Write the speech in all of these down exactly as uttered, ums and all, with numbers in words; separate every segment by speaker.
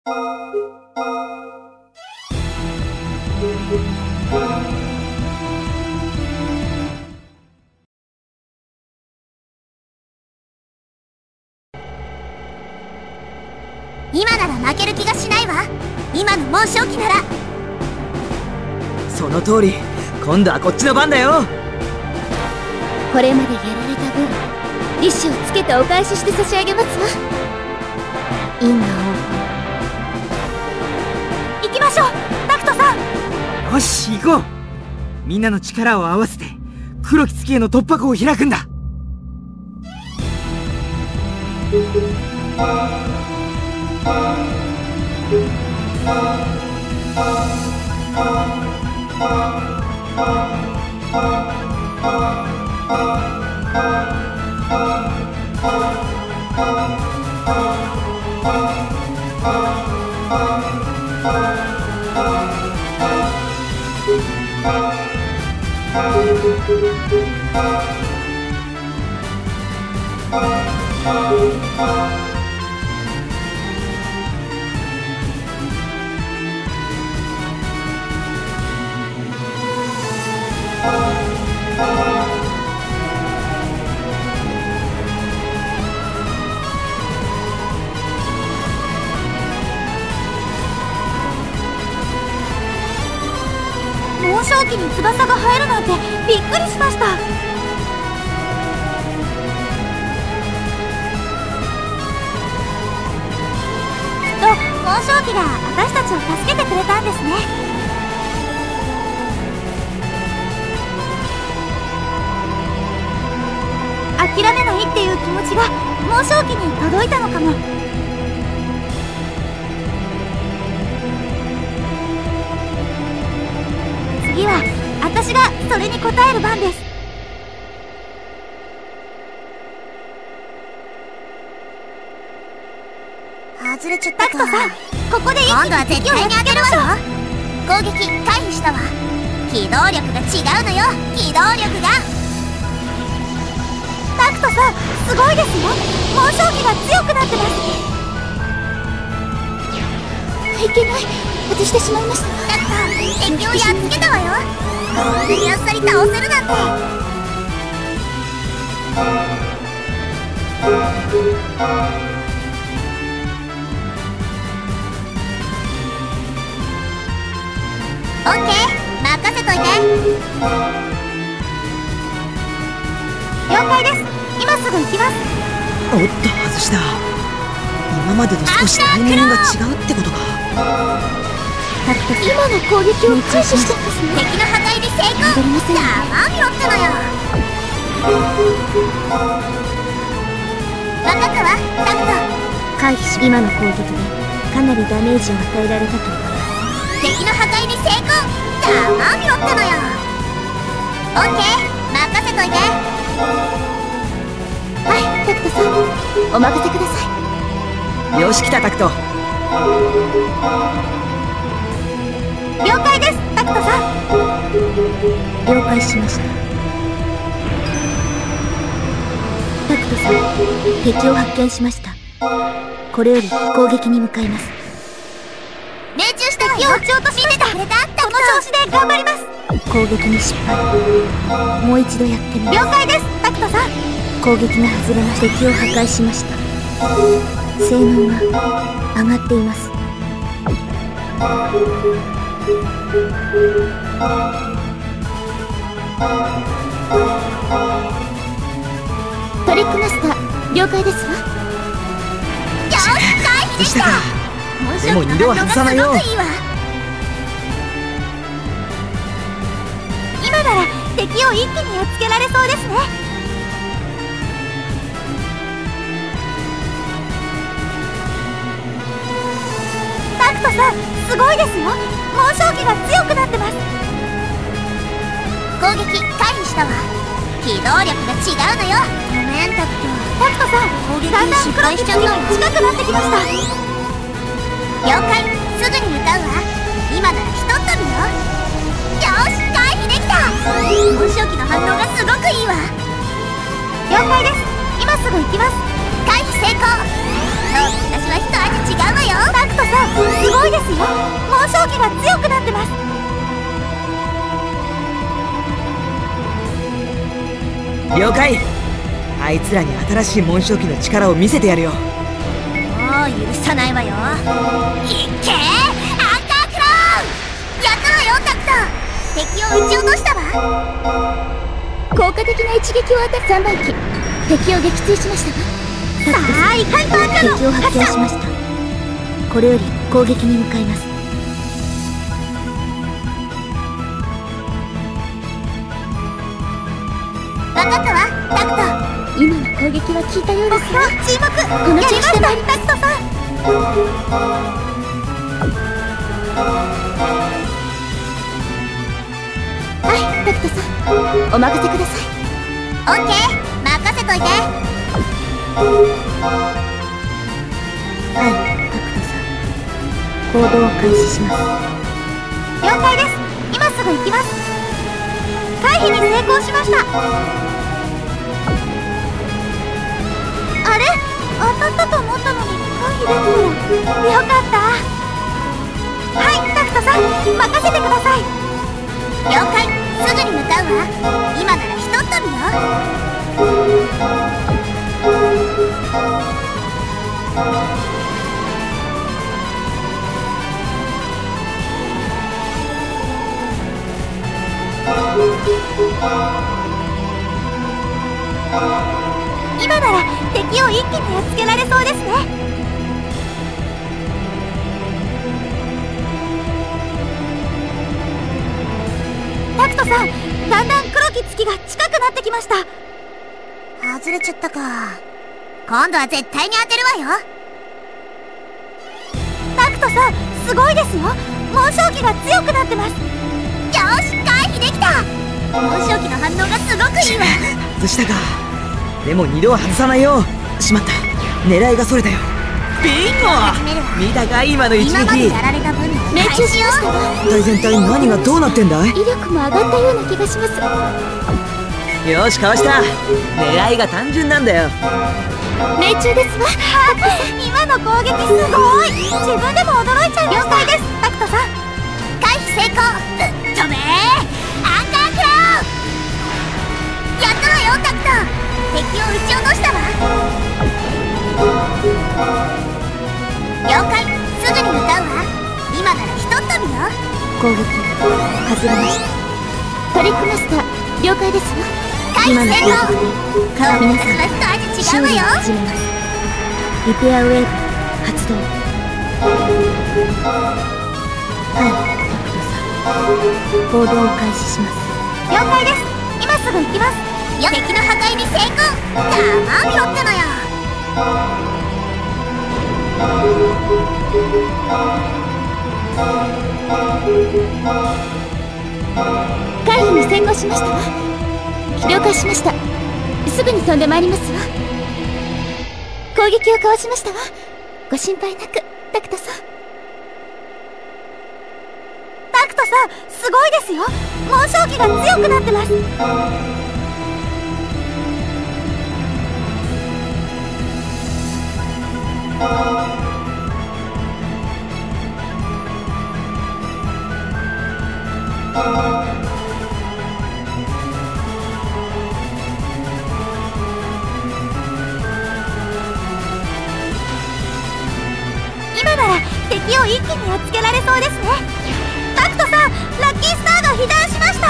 Speaker 1: 今なら負ける気がしないわ。今の猛将期なら。
Speaker 2: その通り。今度はこっちの番だよ。
Speaker 1: これまでやられた分、利子をつけてお返しして差し上げますわ。因果応報。行きましょう、タクトさん。
Speaker 2: よし、行こう。みんなの力を合わせて黒き月への突破口を開くんだ。
Speaker 1: 猛将期に翼が生えるなんてびっくりしました。きっと猛将期が私たちを助けてくれたんですね。諦めないっていう気持ちが猛将期に届いたのかも。次は私がそれに応える番です。外れちゃったか。タクトさん、ここで一気に敵をやっつけましょう。攻撃回避したわ。機動力が違うのよ、機動力が。タクトさん、すごいですよ。猛将期が強くなってます。いけない、外してしまいました。タクト、敵をやっつけたわよ。こんなにあっさり倒せるなんて。オッケー、任せといて。了解です。今すぐ行きます。
Speaker 2: おっと、外した。今までと少しタイミングが違うってことか。
Speaker 1: タクト、今の攻撃を回避したんですね。敵の破壊で成功。ざまあみろってのよ。分かったわ、タクト。回避し、今の攻撃でかなりダメージを与えられたということ。敵の破壊で成功。ざまあみろってのよ。オッケー、任せといて。はい、タクトさん、お任せください。
Speaker 2: よし、来たタクト。
Speaker 1: 了解です、タクトさん。了解しました。タクトさん、敵を発見しました。これより攻撃に向かいます。命中した敵を撃ち落としてた。この調子で頑張ります。攻撃に失敗。もう一度やってみます。了解です、タクトさん。攻撃が外れました。敵を破壊しました。性能が上がっています。トリックマスター、了解ですわ。よし、回避できた。
Speaker 2: でも二度は外さないよ。
Speaker 1: 今なら敵を一気にやっつけられそうですね。タクトさん、すごいですよ。猛将期が強くなってます。攻撃回避したわ。機動力が違うのよ。ごめん、タクト。タクトさん、攻撃だんだん失敗しちゃうの近くなってきました。了解、すぐに向かうわ。今ならひとっ飛びよ。よし、回避できた。猛将期の反応がすごくいいわ。了解です。今すぐ行きます。回避成功。そう、私は一味違うわよ。タクトさん、 ですよ。紋章機が強くなってます。
Speaker 2: 了解。あいつらに新しい紋章機の力を見せてやるよ。
Speaker 1: もう許さないわよ。いっけー、アンカークローン。やったわよタクト。敵を撃ち落としたわ。効果的な一撃を当てさんばん機、敵を撃墜しました。さあいかんとあかの敵を発見しました。これより攻撃に向かいます。分かったわタクト。今の攻撃は効いたようですよ。注目。この調子で参りタクトさん。はいタクトさん、お任せください。オッケー、任せといて。はいタクトさん、行動を開始します。了解です。今すぐ行きます。回避に成功しました。あれ、当たったと思ったのに回避できた。よかった。はいタクトさん、任せてください。了解、すぐに向かうわ。今ならひとっ飛びよ。今なら敵を一気にやっつけられそうですね。タクトさん、だんだん黒き月が近くなってきました。外れちゃったか。今度は絶対に当てるわよ。タクトさん、すごいですよ。紋章機が強くなってます。よし、回避できた。紋章機の反応がすごくいいわ。
Speaker 2: 外したか。でも二度は外さないよ。しまった、狙いがそれたよ。ビンゴ。見たか今の一撃。
Speaker 1: 今までやられた分の命中しましたわ。
Speaker 2: 体全体何がどうなってんだい。
Speaker 1: 威力も上がったような気がします。
Speaker 2: よし、かわした。狙いが単純なんだよ。
Speaker 1: 命中ですわ。今の攻撃すごい。自分でも驚いちゃいました。了解です、タクトさん。回避成功。ぶっ飛べー、アンカークローン。やったわよタクト。敵を撃ち落としたわ。了解、すぐに向かうわ。今ならひとっ飛びよ。攻撃外れました。トリックマスター、了解ですわ。回避成功。顔見なさい。一味違うわよ。始めます。リペアウェーブ発動。はいタクトさん、行動を開始します。了解です。今すぐ行きます。敵の破壊に成功。たまみろってのよ。回避に成功しましたわ。了解しました。すぐに飛んでまいりますわ。攻撃をかわしましたわ。ご心配なくタクトさん。タクトさん、すごいですよ。紋章機が強くなってます。今なら敵を一気にやっつけられそうですね。タクトさん、ラッキースターが被弾しました。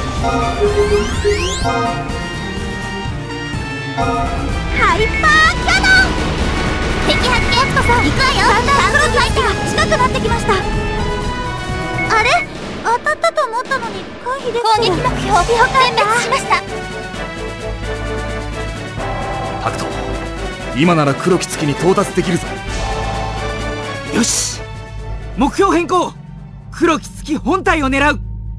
Speaker 1: ハイパーキャノン。敵発見。タクトさん、行くわよ。だんだん黒き月が近くなってきました。あれ、当たったと思ったのに回避できた。攻撃目標全滅しました。
Speaker 3: タクト、今なら黒き月に到達できるぞ。
Speaker 2: よし、目標変更。黒き月本体を狙う。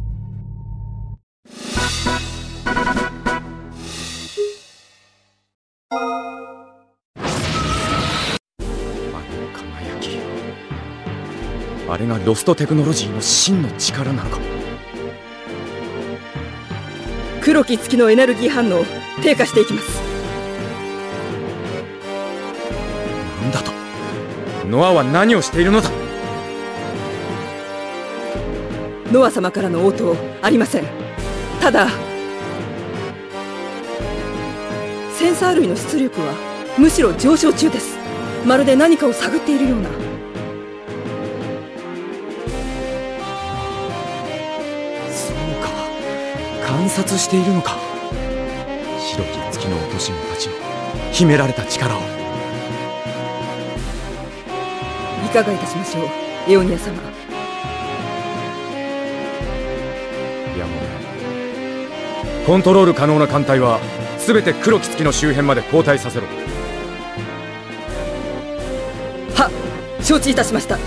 Speaker 3: 輝き、あれがロストテクノロジーの真の力なのか。
Speaker 4: 黒き月のエネルギー反応低下していきます。
Speaker 3: なんだと、ノアは何をしているのだ。
Speaker 4: ノア様からの応答ありません。ただセンサー類の出力はむしろ上昇中です。まるで何かを探っているような。
Speaker 3: そうか、観察しているのか。白き月の落とし子たちの秘められた力を。
Speaker 4: いかがいたしましょう、エオニア様。
Speaker 3: やもね、コントロール可能な艦隊は全て黒き月の周辺まで後退させろ。
Speaker 4: はっ、承知いたしました。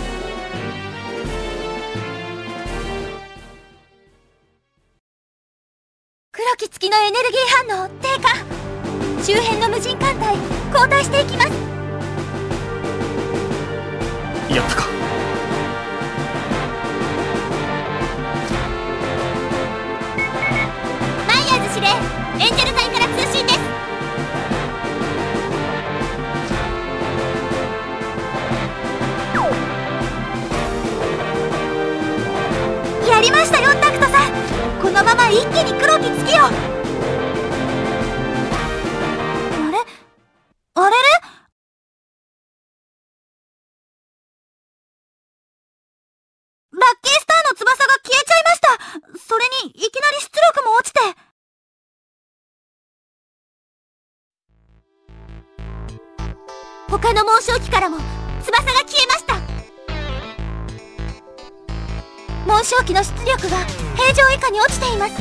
Speaker 1: 黒き月のエネルギー反応低下。周辺の無人艦隊後退していきます。
Speaker 3: やったか。
Speaker 1: マイヤーズ司令、エンジェル隊から通信です。やりましたよタクトさん。このまま一気に黒き月を。あれあれれラッキースターの翼が消えちゃいました。それにいきなり出力も落ちて。他の紋章機からも翼が消えました。紋章機の出力が平常以下に落ちています。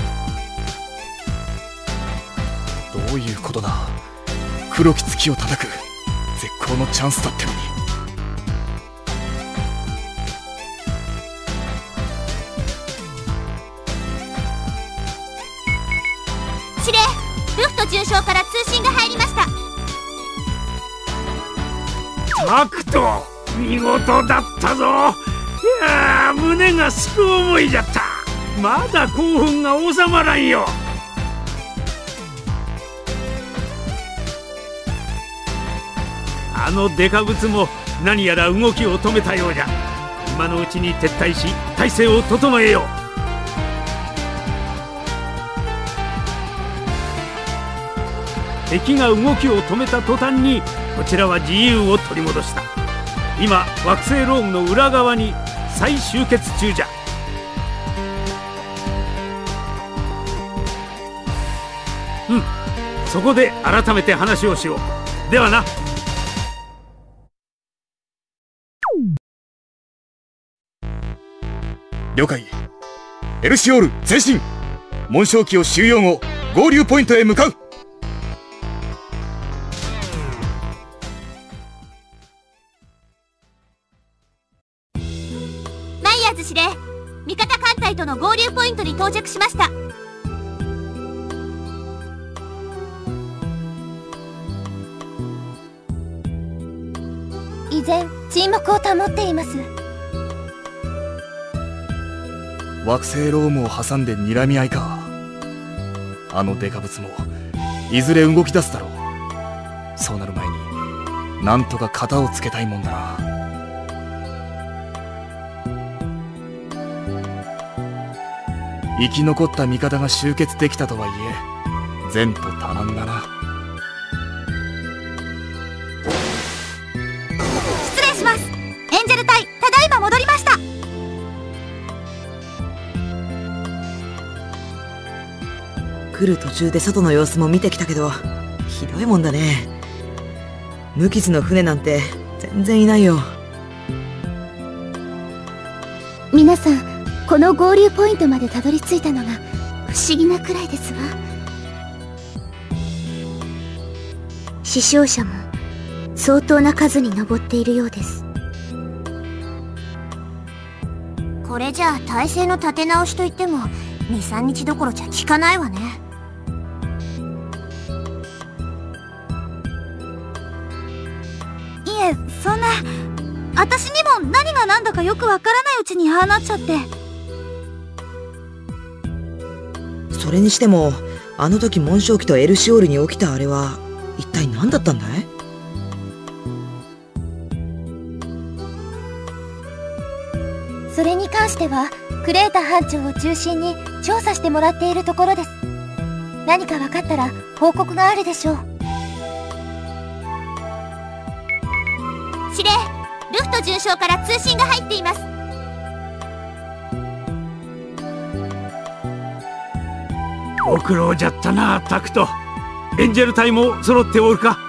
Speaker 3: どういうことだ。黒き月を叩く絶好のチャンスだってのに。
Speaker 1: 司令、ルフト准将から通信が入りました。
Speaker 5: タクト、見事だったぞ。いやー、胸がすく思いじゃった。まだ興奮が収まらんよ。あのデカブツも何やら動きを止めたようじゃ。今のうちに撤退し態勢を整えよう。敵が動きを止めた途端にこちらは自由を取り戻した。今惑星ロームの裏側に再集結中じゃ。うん、そこで改めて話をしよう。ではな。
Speaker 3: 了解。エルシオール前進。紋章機を収容後合流ポイントへ向かう。
Speaker 1: マイヤーズ司令、味方艦隊との合流ポイントに到着しました。依然沈黙を保っています。
Speaker 3: 惑星ロームを挟んで睨み合いか。あのデカブツもいずれ動き出すだろう。そうなる前になんとか型をつけたいもんだな。生き残った味方が集結できたとはいえ前途多難だな。
Speaker 1: 失礼します。エンジェル隊、ただいま戻りました。
Speaker 2: 来る途中で外の様子も見てきたけどひどいもんだね。無傷の船なんて全然いないよ。
Speaker 1: 皆さん、この合流ポイントまでたどり着いたのが不思議なくらいですわ。死傷者も相当な数に上っているようです。これじゃあ体制の立て直しといってもにさんにちどころじゃ効かないわね。いえ、そんな、私にも何が何だかよくわからないうちにああなっちゃって。
Speaker 2: それにしてもあの時紋章機とエルシオールに起きたあれは一体何だったんだい？
Speaker 1: それに関してはクレータ班長を中心に調査してもらっているところです。何か分かったら報告があるでしょう。司令、ルフト准将から通信が入っています。
Speaker 5: ご苦労じゃったな、タクト。エンジェル隊も揃っておるか？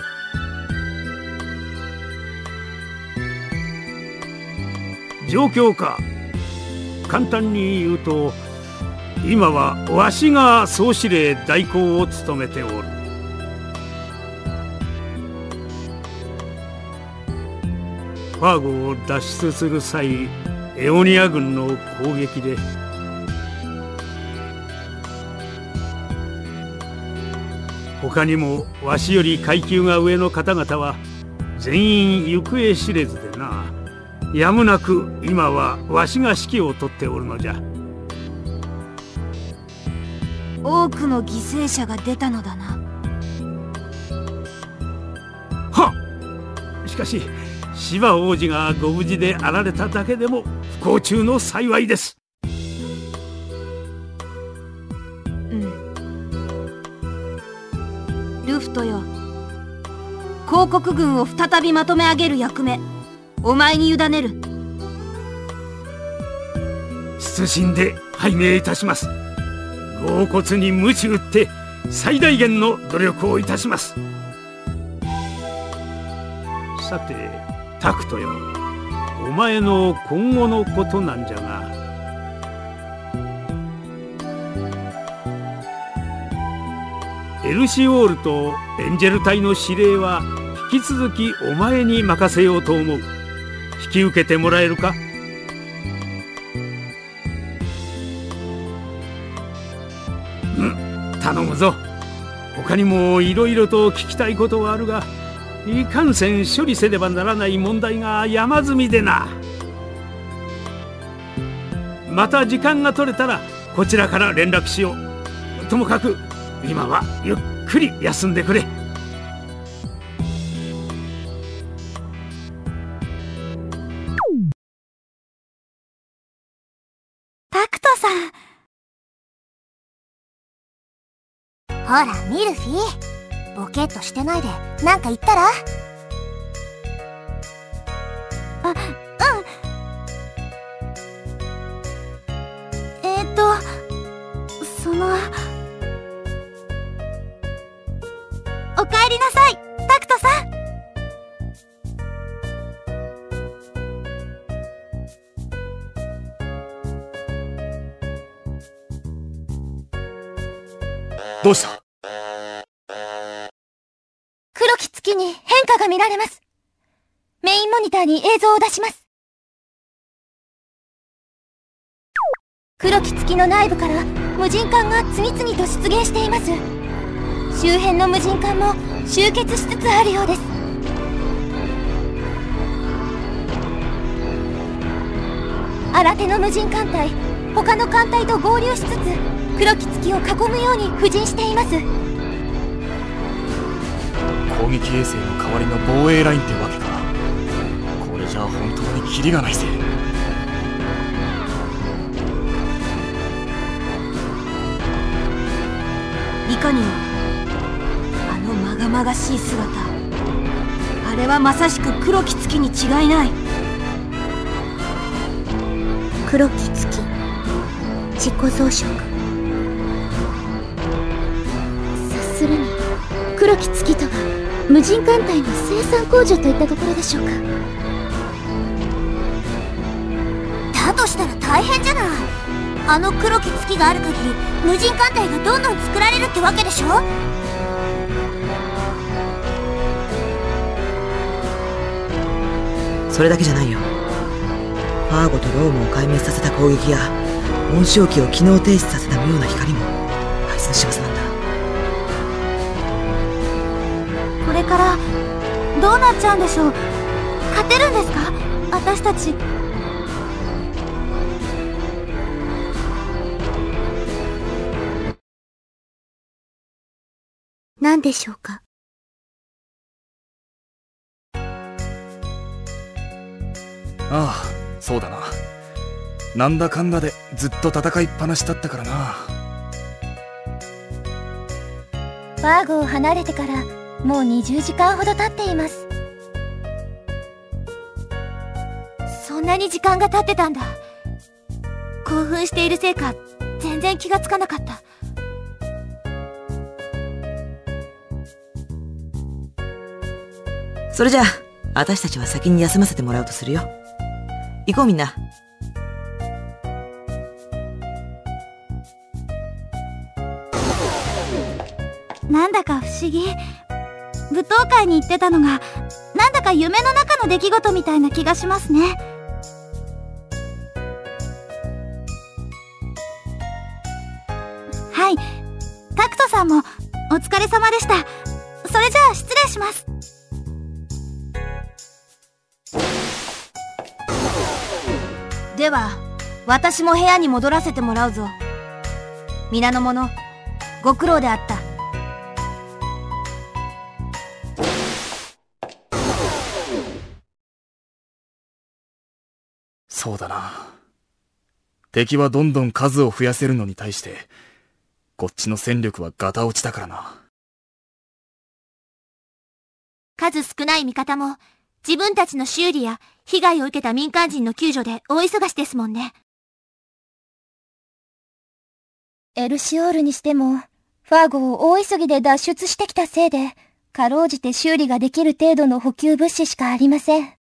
Speaker 5: 状況か。簡単に言うと、今はわしが総司令代行を務めておる。ファーゴを脱出する際、エオニア軍の攻撃で他にもわしより階級が上の方々は全員行方知れずでな。やむなく今はわしが指揮を執っておるのじゃ。
Speaker 1: 多くの犠牲者が出たのだな。
Speaker 5: はっ。しかし芝王子がご無事であられただけでも不幸中の幸いです。
Speaker 1: うん。ルフトよ、広告軍を再びまとめ上げる役目、お前に委ねる。
Speaker 5: 謹んで拝命いたします。傲骨に鞭打って最大限の努力をいたします。さてタクトよ、お前の今後のことなんじゃが。エルシオールとエンジェル隊の司令は引き続きお前に任せようと思う。引き受けてもらえるか？うん、頼むぞ。他にもいろいろと聞きたいことはあるが、いかんせん処理せねばならない問題が山積みでな。また時間が取れたらこちらから連絡しよう。ともかく今はゆっくり休んでくれ。
Speaker 1: タクトさん。ほらミルフィー、ボケっとしてないでなんか言ったら。あ、うん。えーっとそのおかえりなさい、タクトさん。
Speaker 3: どうした？
Speaker 1: 黒き月に変化が見られます。メインモニターに映像を出します。黒き月の内部から無人艦が次々と出現しています。周辺の無人艦も集結しつつあるようです。新手の無人艦隊、他の艦隊と合流しつつ黒き月を囲むように布陣しています。
Speaker 3: 攻撃衛星の代わりの防衛ラインってわけか。これじゃあ本当にキリがないぜ。
Speaker 1: いかにもあのまがまがしい姿、あれはまさしく黒き月に違いない。黒き月、自己増殖。察するに黒き月とは無人艦隊の生産工場といったところでしょうか。だとしたら大変じゃない。あの黒き月がある限り無人艦隊がどんどん作られるってわけでしょ。
Speaker 2: それだけじゃないよ。ファーゴとロームを壊滅させた攻撃や紋章機を機能停止させた妙な光もあいつの仕業なんだ。
Speaker 1: これからどうなっちゃうんでしょう。勝てるんですか、私たち。何でしょうか。
Speaker 3: ああ、そうだな。 なんだかんだでずっと戦いっぱなしだったからな。
Speaker 1: ファーゴを離れてからもうにじゅうじかんほど経っています。そんなに時間が経ってたんだ。興奮しているせいか全然気がつかなかった。
Speaker 2: それじゃあ私たちは先に休ませてもらうとするよ。行こうみんな。
Speaker 1: なんだか不思議。舞踏会に行ってたのがなんだか夢の中の出来事みたいな気がしますね。はい、タクトさんもお疲れ様でした。それじゃあ失礼します。
Speaker 6: では私も部屋に戻らせてもらうぞ。皆の者ご苦労であった。
Speaker 3: そうだな。敵はどんどん数を増やせるのに対してこっちの戦力はガタ落ちだからな。
Speaker 1: 数少ない味方も自分たちの修理や被害を受けた民間人の救助で大忙しですもんね。エルシオールにしてもファーゴを大急ぎで脱出してきたせいでかろうじて修理ができる程度の補給物資しかありません。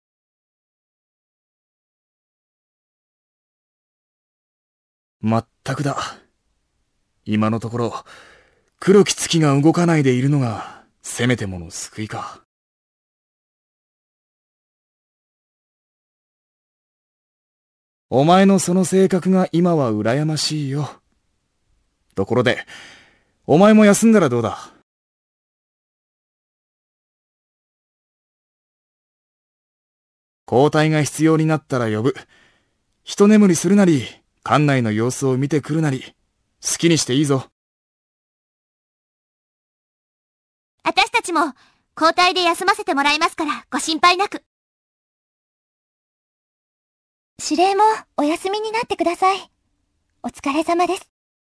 Speaker 3: まったくだ。今のところ黒き月が動かないでいるのがせめてもの救いか。お前のその性格が今は羨ましいよ。ところでお前も休んだらどうだ。交代が必要になったら呼ぶ。一眠りするなり館内の様子を見てくるなり好きにしていいぞ。
Speaker 1: 私たちも交代で休ませてもらいますからご心配なく。司令もお休みになってください。お疲れ様です。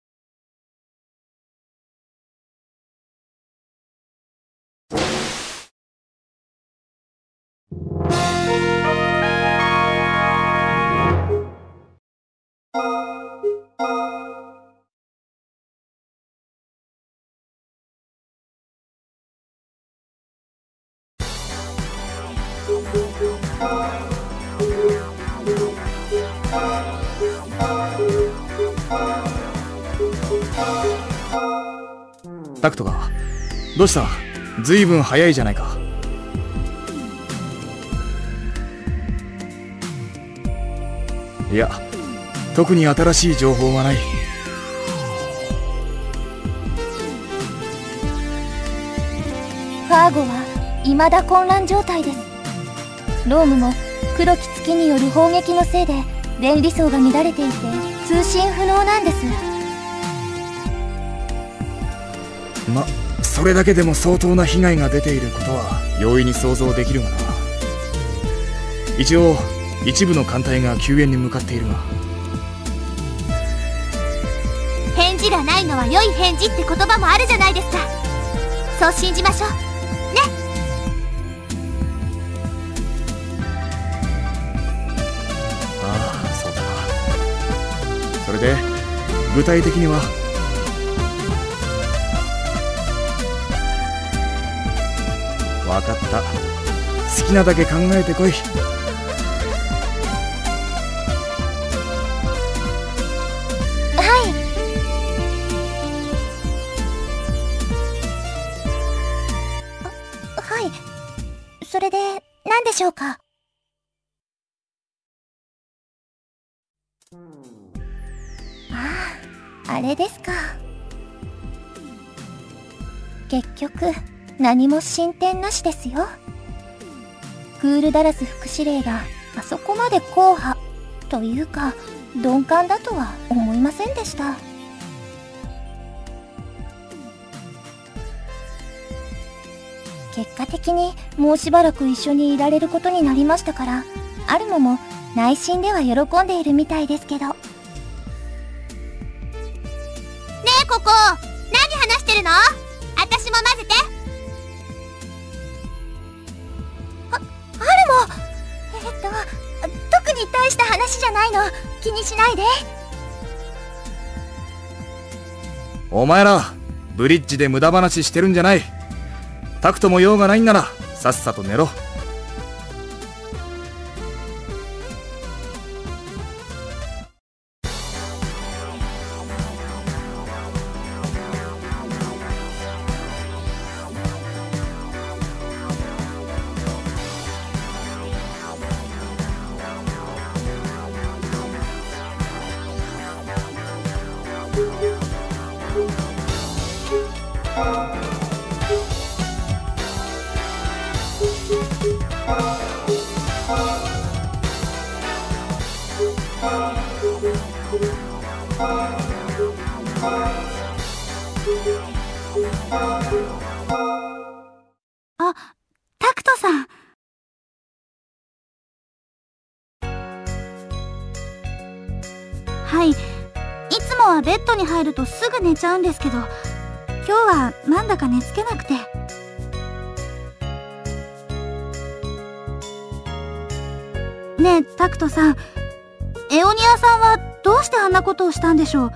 Speaker 3: タクトがどうした？ずいぶん早いじゃないか。いや特に新しい情報はない。
Speaker 1: ファーゴは未だ混乱状態です。ロームも黒き月による砲撃のせいで電離層が乱れていて通信不能なんです。
Speaker 3: ま、それだけでも相当な被害が出ていることは容易に想像できるがな。一応一部の艦隊が救援に向かっているが。
Speaker 1: 返事がないのは良い返事って言葉もあるじゃないですか。そう信じましょうね。
Speaker 3: ああ、そうだな。それで具体的には？わかった。好きなだけ考えてこい。
Speaker 1: はい。あ、はい。それで何でしょうか？ああ、あれですか。結局何も進展なしですよ。クールダラス副司令があそこまで硬派というか鈍感だとは思いませんでした。結果的にもうしばらく一緒にいられることになりましたから、 アルモも内心では喜んでいるみたいですけど。ねえここ、何話してるの？私も混ぜて。あ、アルモ、えっと特に大した話じゃないの、気にしないで。
Speaker 3: お前らブリッジで無駄話してるんじゃない。タクトも用がないんならさっさと寝ろ。
Speaker 1: あ、タクトさん。はい、いつもはベッドに入るとすぐ寝ちゃうんですけど、今日はなんだか寝つけなくて。ねえタクトさん、エオニアさんはどうしてあんなことをしたんでしょう？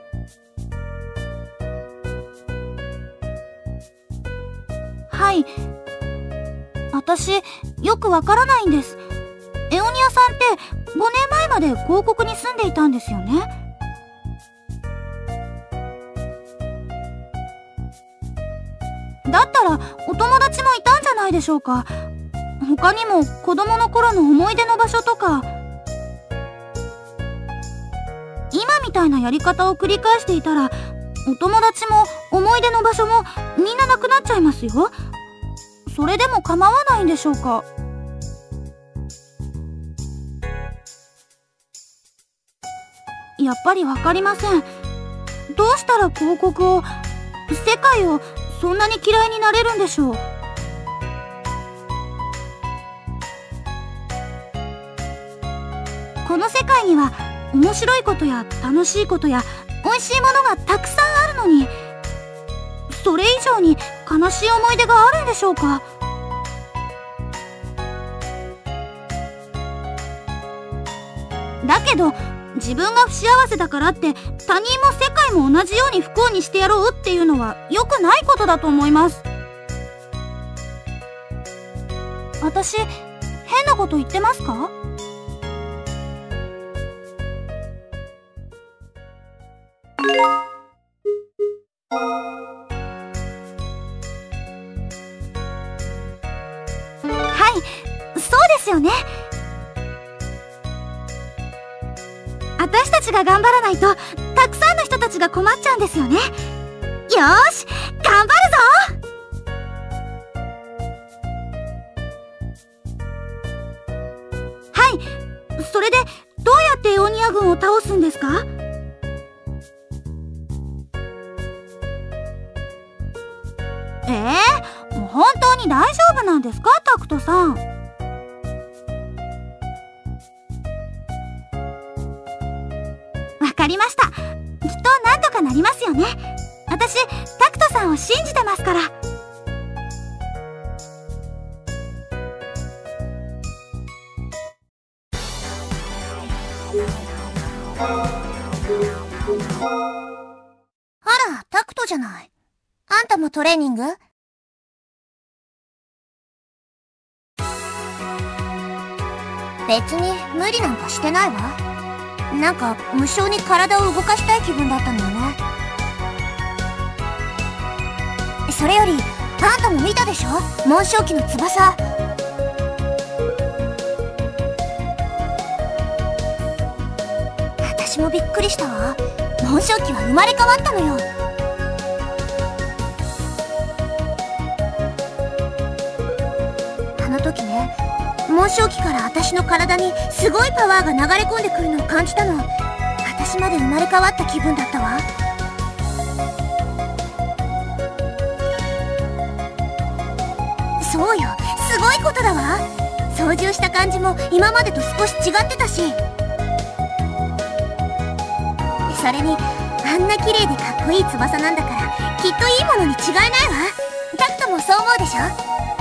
Speaker 1: はい、私よくわからないんです。エオニアさんってごねんまえまで広告に住んでいたんですよね。だったらお友達もいたんじゃないでしょうか。他にも子供の頃の思い出の場所とか。今みたいなやり方を繰り返していたら、お友達も思い出の場所もみんななくなっちゃいますよ。それでも構わないんでしょうか。やっぱりわかりません。どうしたら広告を、世界をそんなに嫌いになれるんでしょう。この世界には面白いことや楽しいことや美味しいものがたくさんあるのに、それ以上に悲しい思い出があるんでしょうか。だけど自分が不幸せだからって他人も世界も同じように不幸にしてやろうっていうのは良くないことだと思います。私変なこと言ってますか？はい、そうですよね。私たちが頑張らないとたくさんの人たちが困っちゃうんですよね。よーし、頑張るぞ。はい、それでどうやってエオニア軍を倒すんですか？えー、もう本当に大丈夫なんですか、タクトさん。わかりました。きっとなんとかなりますよね。私、タクトさんを信じてますから。あら、タクトじゃない。あんたもトレーニング？別に無理なんかしてないわ。なんか無性に体を動かしたい気分だったのよね。それよりあんたも見たでしょ、紋章機の翼。私もびっくりしたわ。紋章機は生まれ変わったのよ。あの時ね、紋章機から私の体にすごいパワーが流れ込んでくるのを感じたの。私まで生まれ変わった気分だったわ。そうよ、すごいことだわ。そ操縦した感じも今までと少し違ってたし、それにあんな綺麗でかっこいい翼なんだから、きっといいものに違いないわ。タクトもそう思うでしょ？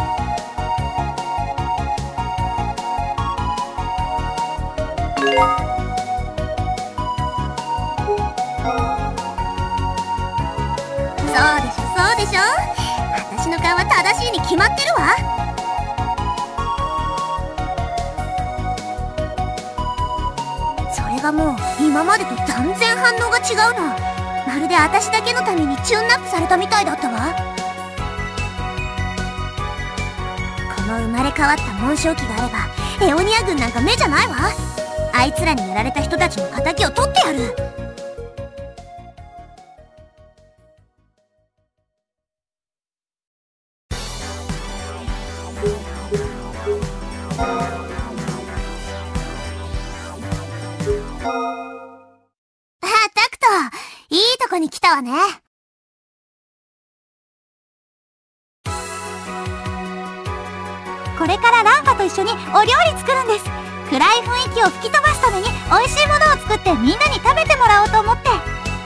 Speaker 1: そうでしょそうでしょ。私の勘は正しいに決まってるわ。それがもう今までと断然反応が違うの。まるで私だけのためにチューンナップされたみたいだったわ。この生まれ変わった紋章機があればエオニア軍なんか目じゃないわ。あいつらにやられた人たちの敵を取ってやる。いいとこに来たわね。
Speaker 6: これからランファと一緒にお料理作るんです。暗い雰囲気を吹き飛ばすために美味しいものを作ってみんなに食べてもらおうと思って。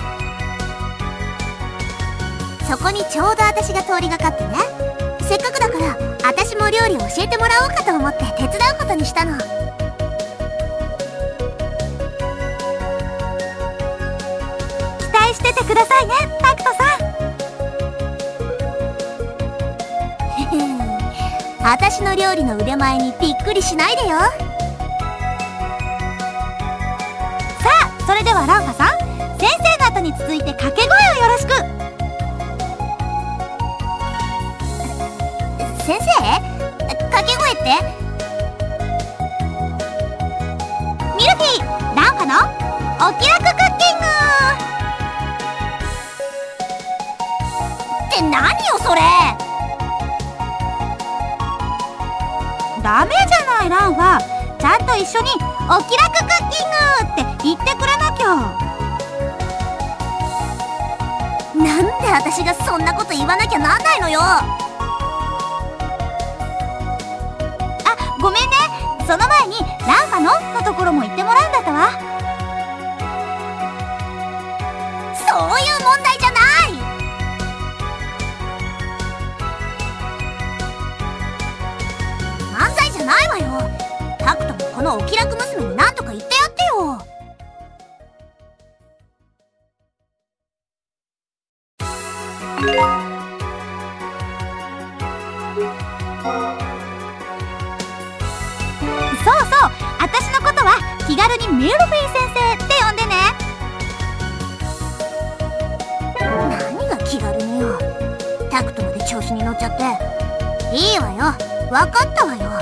Speaker 1: そこにちょうど私が通りがかってね。せっかくだから私も料理を教えてもらおうかと思って手伝うことにしたの。
Speaker 6: しててくださいね、タクトさん。
Speaker 1: 私の料理の腕前にびっくりしないでよ。
Speaker 6: さあ、それではランファさん、先生の後に続いて掛け声をよろしく。
Speaker 1: 先生？掛け声って？
Speaker 6: ミルフィー、ランファのお気楽クッキング
Speaker 1: って何よそれ。
Speaker 6: ダメじゃないランファ。ちゃんと一緒にお気楽クッキングって言ってくれなきゃ。
Speaker 1: なんで私がそんなこと言わなきゃなんないのよ。
Speaker 6: あ、ごめんね。その前にランファののところも言ってもらうんだったわ。
Speaker 1: そういう問題じゃない。犯罪じゃないわよ。タクトもこのお気楽娘に何とか言ってやってよ。
Speaker 6: そうそう、私のことは気軽にミルフィー先生って呼んでね。
Speaker 1: 何が気軽によ。タクトまで調子に乗っちゃって。いいわよ、分かったわよ。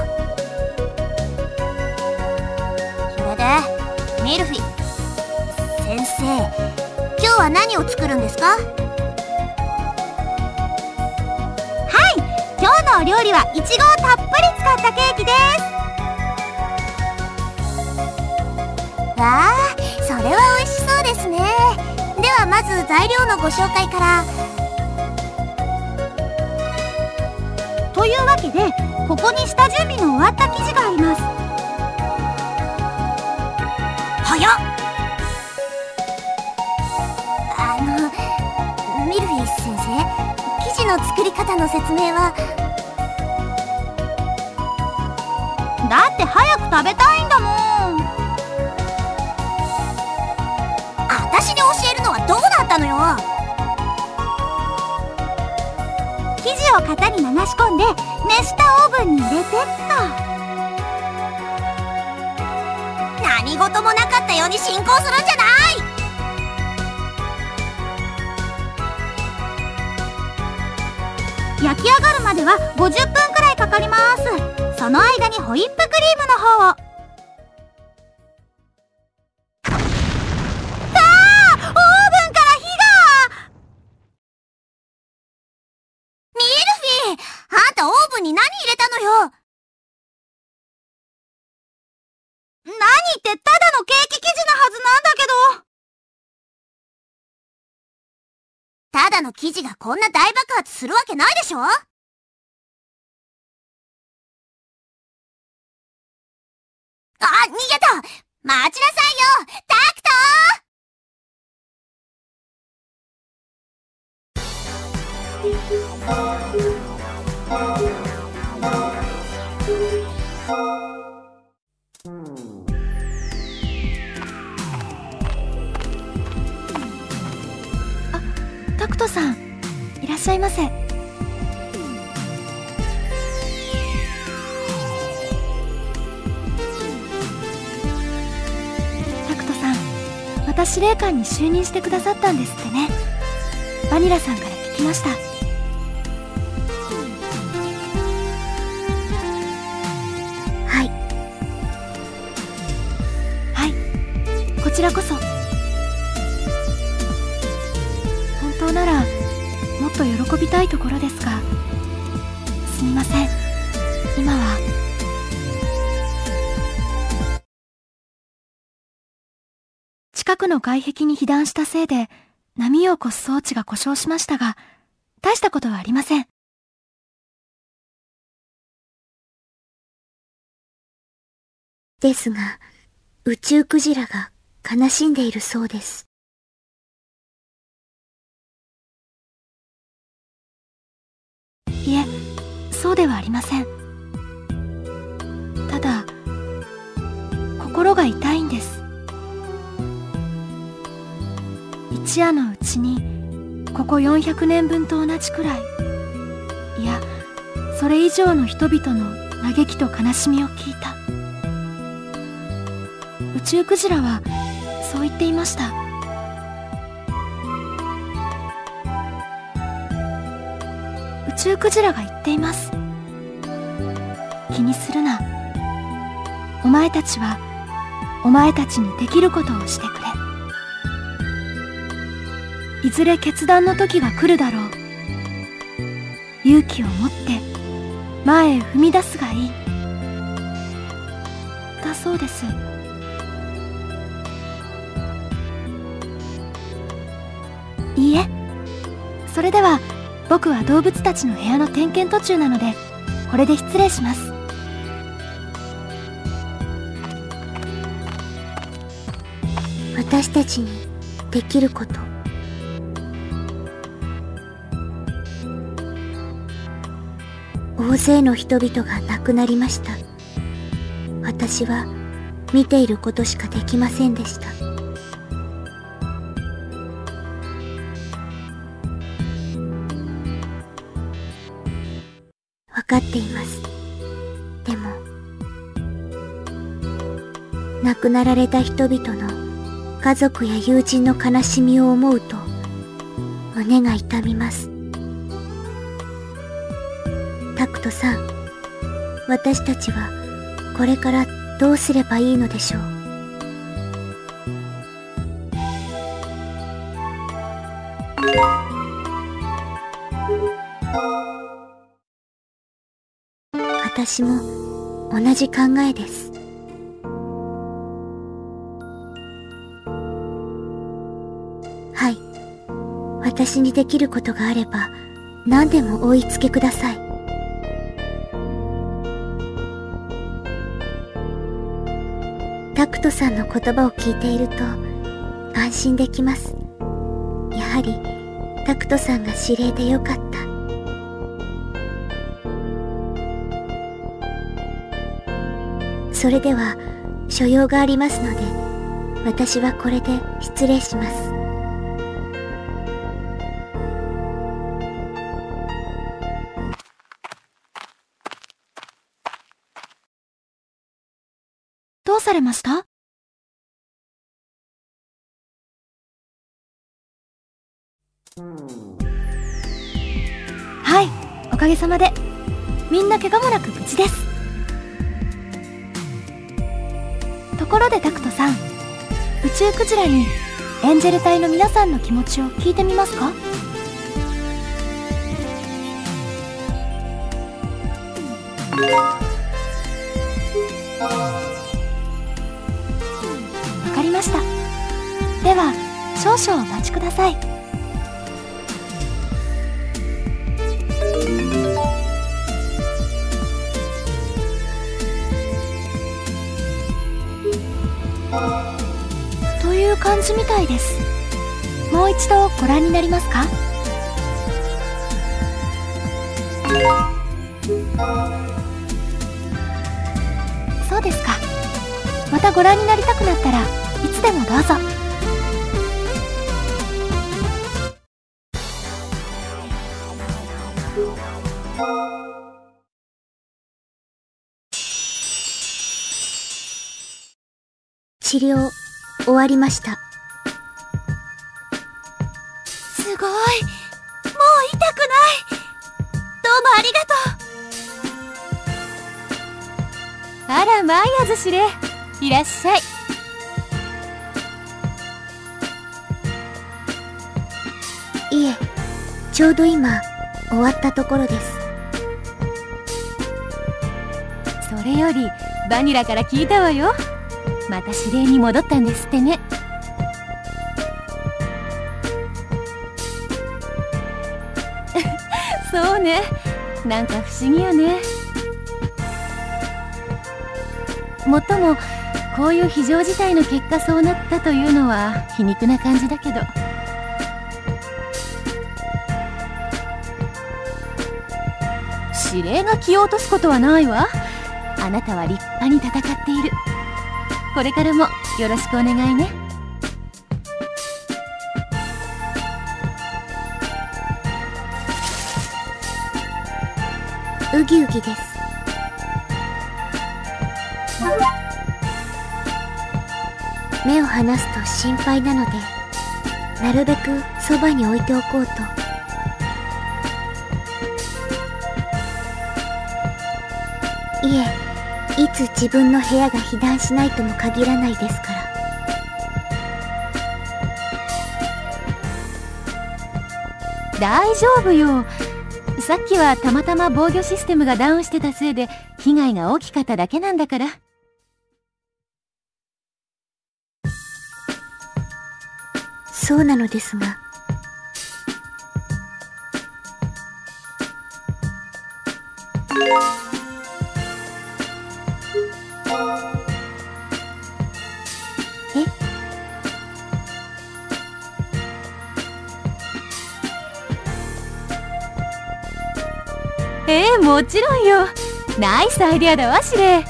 Speaker 1: それでミルフィ先生、今日は何を作るんですか？
Speaker 6: はい、今日のお料理はイチゴをたっぷり使ったケーキです。
Speaker 1: わあ、それは美味しそうですね。ではまず材料のご紹介から。
Speaker 6: というわけで、ここに下準備の終わった生地があります。
Speaker 1: 早っ。あのミルフィー先生、生地の作り方の説明は。
Speaker 6: だって早く食べたいんだもん。
Speaker 1: 私に教えるのはどうだったのよ。
Speaker 6: 生地を型に流し込んで熱したオーブンに入れてっと。
Speaker 1: 何事もなかったように進行するんじゃない。
Speaker 6: 焼き上がるまではごじゅっぷんくらいかかります。その間にホイップクリームの方を。
Speaker 1: に何入れたのよ。
Speaker 6: 何ってただのケーキ生地のはずなんだけど。
Speaker 1: ただの生地がこんな大爆発するわけないでしょ。 あ、逃げた！待ちなさいよタクト
Speaker 6: あ、タクトさん、いらっしゃいませ。タクトさん、また司令官に就任してくださったんですってね。バニラさんから聞きました。
Speaker 1: はい
Speaker 6: はい、こちらこそ。本当ならもっと喜びたいところですが、すみません、今は。近くの外壁に被弾したせいで波を起こす装置が故障しましたが、大したことはありません。
Speaker 1: ですが、宇宙クジラが悲しんでいるそうです。
Speaker 6: いえ、そうではありません。ただ、心が痛いんです。一夜のうちにここよんひゃくねんぶんと同じくらい、いやそれ以上の人々の嘆きと悲しみを聞いた。宇宙クジラはそう言っていました。宇宙クジラが言っています。気にするな。お前たちはお前たちにできることをしてくれ。いずれ決断の時が来るだろう。勇気を持って前へ踏み出すがいい。だそうです。いいえ、それでは僕は動物たちの部屋の点検途中なので、これで失礼します。
Speaker 1: 私たちにできること。大勢の人々が亡くなりました。私は見ていることしかできませんでした。わかっています。でも、亡くなられた人々の家族や友人の悲しみを思うと胸が痛みます。タクトさん、私たちはこれからどうすればいいのでしょう。私も同じ考えです。はい、私にできることがあれば何でもお言いつけください。タクトさんの言葉を聞いていると安心できます。やはりタクトさんが指令でよかった。それでは所用がありますので、私はこれで失礼します。
Speaker 6: どうされました？はい、おかげさまでみんな怪我もなく無事です。ところでタクトさん、宇宙クジラにエンジェル隊の皆さんの気持ちを聞いてみますか？わかりました。では少々お待ちください。 という感じみたいです。もう一度ご覧になりますか？そうですか。またご覧になりたくなったらいつでもどうぞ。
Speaker 1: 治療終わりました。
Speaker 6: すごい、もう痛くない。どうもありがとう。あら、マイヤーズ司令、いらっしゃい。
Speaker 1: いえ、ちょうど今終わったところです。
Speaker 6: それよりバニラから聞いたわよ。また指令に戻ったんですってね。そうね、なんか不思議よね。もっともこういう非常事態の結果そうなったというのは皮肉な感じだけど。指令が気を落とすことはないわ。あなたは立派に戦っている。これからもよろしくお願いね。
Speaker 1: ウギウギです。目を離すと心配なので、なるべくそばに置いておこうと。いえ、いつ自分の部屋が被弾しないとも限らないですから。
Speaker 6: 大丈夫よ。さっきはたまたま防御システムがダウンしてたせいで被害が大きかっただけなんだから。
Speaker 1: そうなのですが。
Speaker 6: ええ、もちろんよ。ナイスアイデアだわ、司令。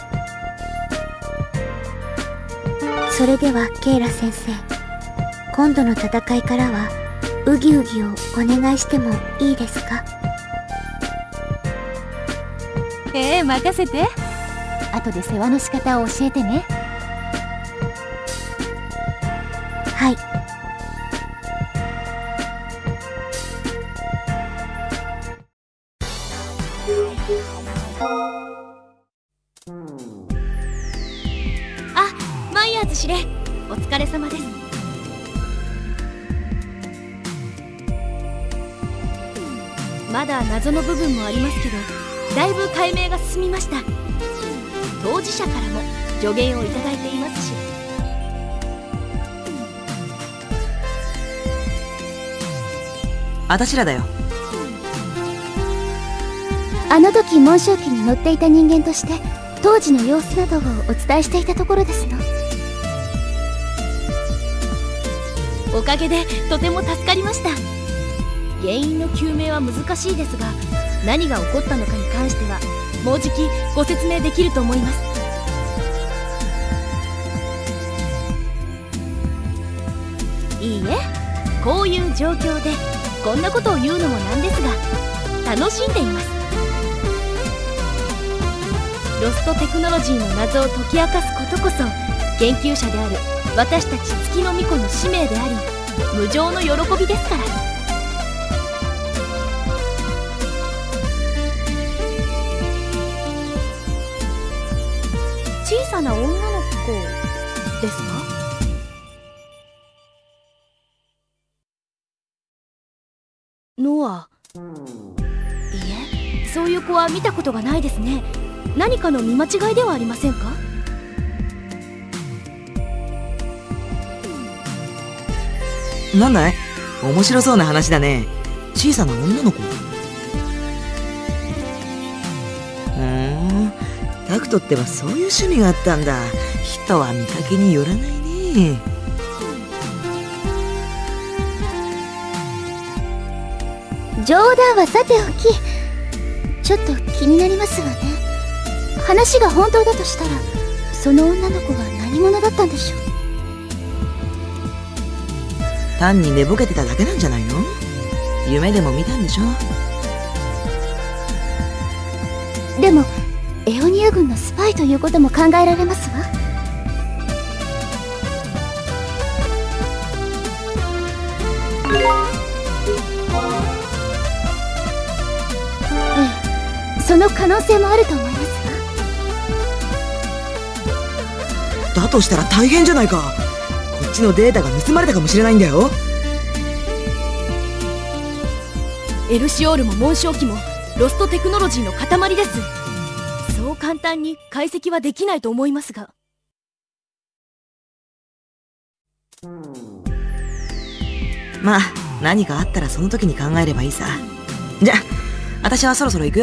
Speaker 1: それではケイラ先生、今度の戦いからはウギウギをお願いしてもいいですか？
Speaker 6: ええ、任せて。後で世話の仕方を教えてね。
Speaker 1: はい。
Speaker 6: あ、マイヤーズ司令、お疲れ様です。まだ謎の部分もありますけど、だいぶ解明が進みました。当事者からも助言をいただいていますし。
Speaker 2: あたしらだよ。
Speaker 1: あの時紋章機に乗っていた人間として当時の様子などをお伝えしていたところですの。
Speaker 6: おかげでとても助かりました。原因の究明は難しいですが、何が起こったのかに関してはもうじきご説明できると思います。いいえ、こういう状況でこんなことを言うのもなんですが、楽しんでいます。ロストテクノロジーの謎を解き明かすことこそ研究者である私たち月の巫女の使命であり、無上の喜びですから。小さな女の子ですか？ノア。いえ、そういう子は見たことがないですね。何かの見間違いではありませんか？
Speaker 2: なんだい？面白そうな話だね。小さな女の子。ふーん、タクトってはそういう趣味があったんだ。人は見かけによらないね。 何？
Speaker 1: 冗談はさておき、ちょっと気になりますわね。話が本当だとしたら、その女の子は何者だったんでしょう。
Speaker 2: 単に寝ぼけてただけなんじゃないの？夢でも見たんでしょ。
Speaker 1: でもエオニア軍のスパイということも考えられますわ。ええ、その可能性もあると思います
Speaker 2: わ。だとしたら大変じゃないか。こっちのデータが盗まれたかもしれないんだよ。
Speaker 7: エルシオールも紋章機もロストテクノロジーの塊です。そう簡単に解析はできないと思いますが。
Speaker 2: まあ何かあったらその時に考えればいいさ。じゃあ私はそろそろ行くよ。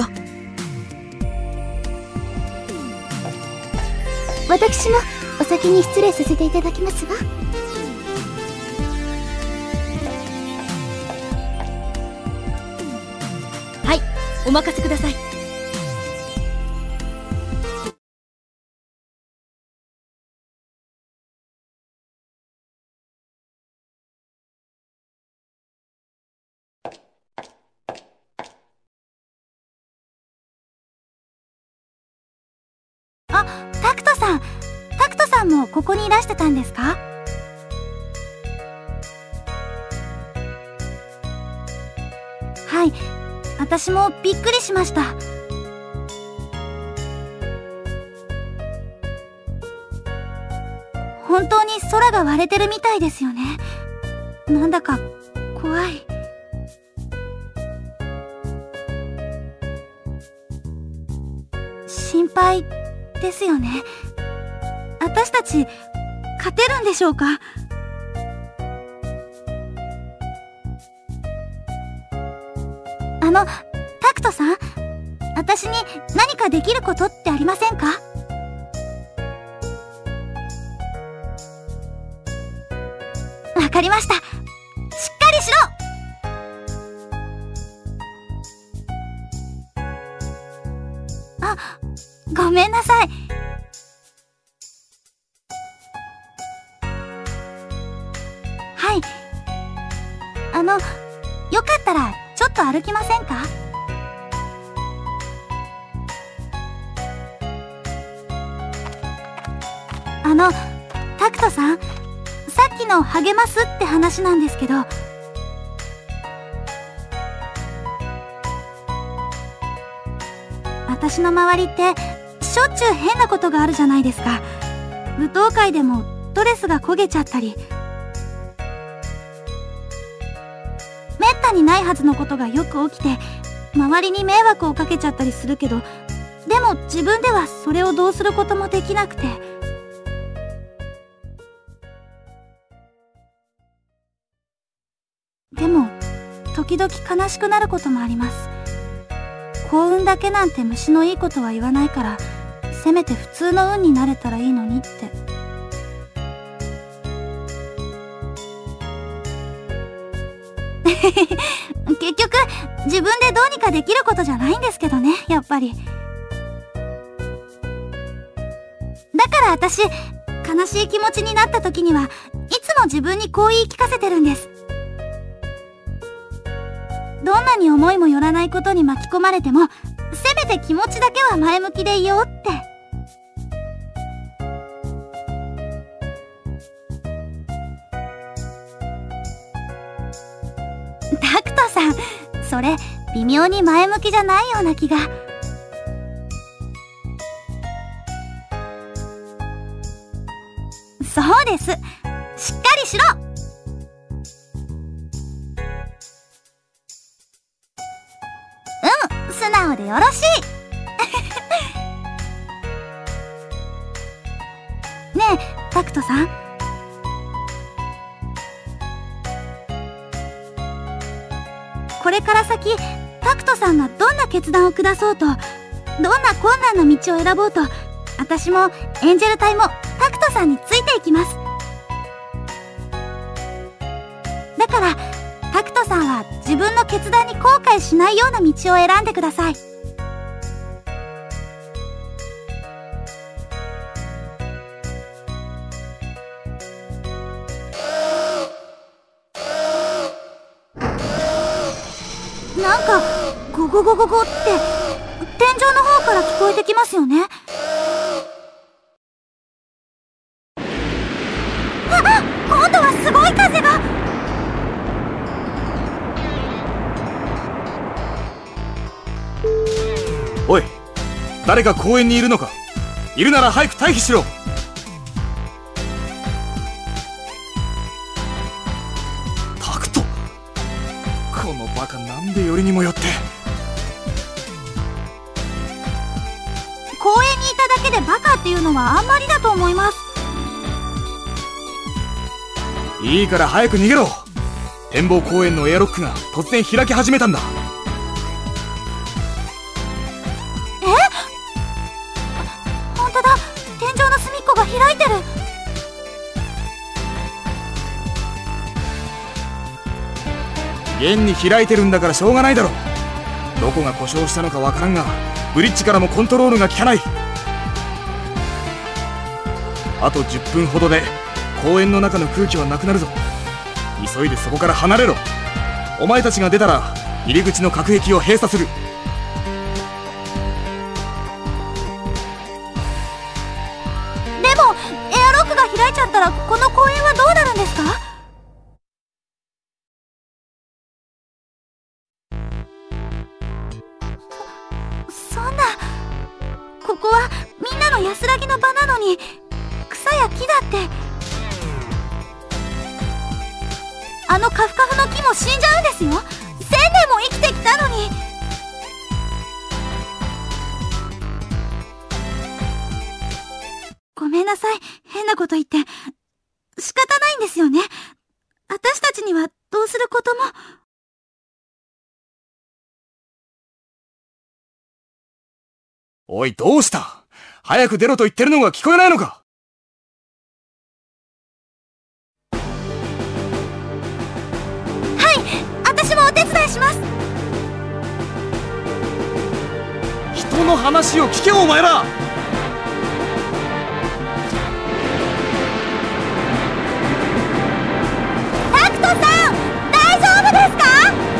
Speaker 1: 私もお先に失礼させていただきますわ。
Speaker 7: はい、お任せください。
Speaker 1: あ、タクトさん、タクトさんもここにいらしてたんですか？はい、私もびっくりしました。本当に空が割れてるみたいですよね。なんだか怖い。心配ですよね。私たち勝てるんでしょうか？あの、タクトさん、私に何かできることってありませんか？わかりました。しっかりしろ！あ、ごめんなさい。はい。あの、よかったらちょっと歩きませんか？あの、タクトさん、さっきの励ますって話なんですけど、私の周りってしょっちゅう変なことがあるじゃないですか。舞踏会でもドレスが焦げちゃったり、めったにないはずのことがよく起きて周りに迷惑をかけちゃったりするけど、でも自分ではそれをどうすることもできなくて。でも時々悲しくなることもあります。幸運だけなんて虫のいいことは言わないから、せめて普通の運になれたらいいのにって。結局自分でどうにかできることじゃないんですけどね、やっぱり。だから私、悲しい気持ちになった時にはいつも自分にこう言い聞かせてるんです。どんなに思いもよらないことに巻き込まれても、せめて気持ちだけは前向きでいようって。タクトさん、それ微妙に前向きじゃないような気が。そうです。しっかりしろ！うん、素直でよろしい。ねえ、タクトさん。これから先、タクトさんがどんな決断を下そうと、どんな困難な道を選ぼうと、私もエンジェル隊もタクトさんについていきます。 からタクトさんは自分の決断に後悔しないような道を選んでください。なんかゴゴゴゴゴって天井の方から聞こえてきますよね。あ、今度はすごい風が。
Speaker 3: おい、誰か公園にいるのか？いるなら早く退避しろ。タクト、このバカなんでよりにもよって。
Speaker 1: 公園にいただけでバカっていうのはあんまりだと思います。
Speaker 3: いいから早く逃げろ。展望公園のエアロックが突然開き始めたんだ。
Speaker 1: え？本当だ、天井の隅っこが開いてる。
Speaker 3: 現に開いてるんだからしょうがないだろ。どこが故障したのかわからんが、ブリッジからもコントロールが効かない。あとじゅっぷんほどで公園の中の空気はなくなるぞ。急いでそこから離れろ。お前たちが出たら入り口の隔壁を閉鎖する。
Speaker 1: でもエアロックが開いちゃったらこの公園はどうなるんですか？そんな、ここはみんなの安らぎの場なのに草や木だって。あのカフカフの木も死んじゃうんですよ。千年も生きてきたのに。ごめんなさい、変なこと言って。仕方ないんですよね。私たちにはどうすることも。
Speaker 3: おい、どうした？早く出ろと言ってるのが聞こえないのか？
Speaker 1: 私もお手伝いします。
Speaker 3: 人の話を聞け、お前ら。
Speaker 1: タクトさん、大丈夫ですか？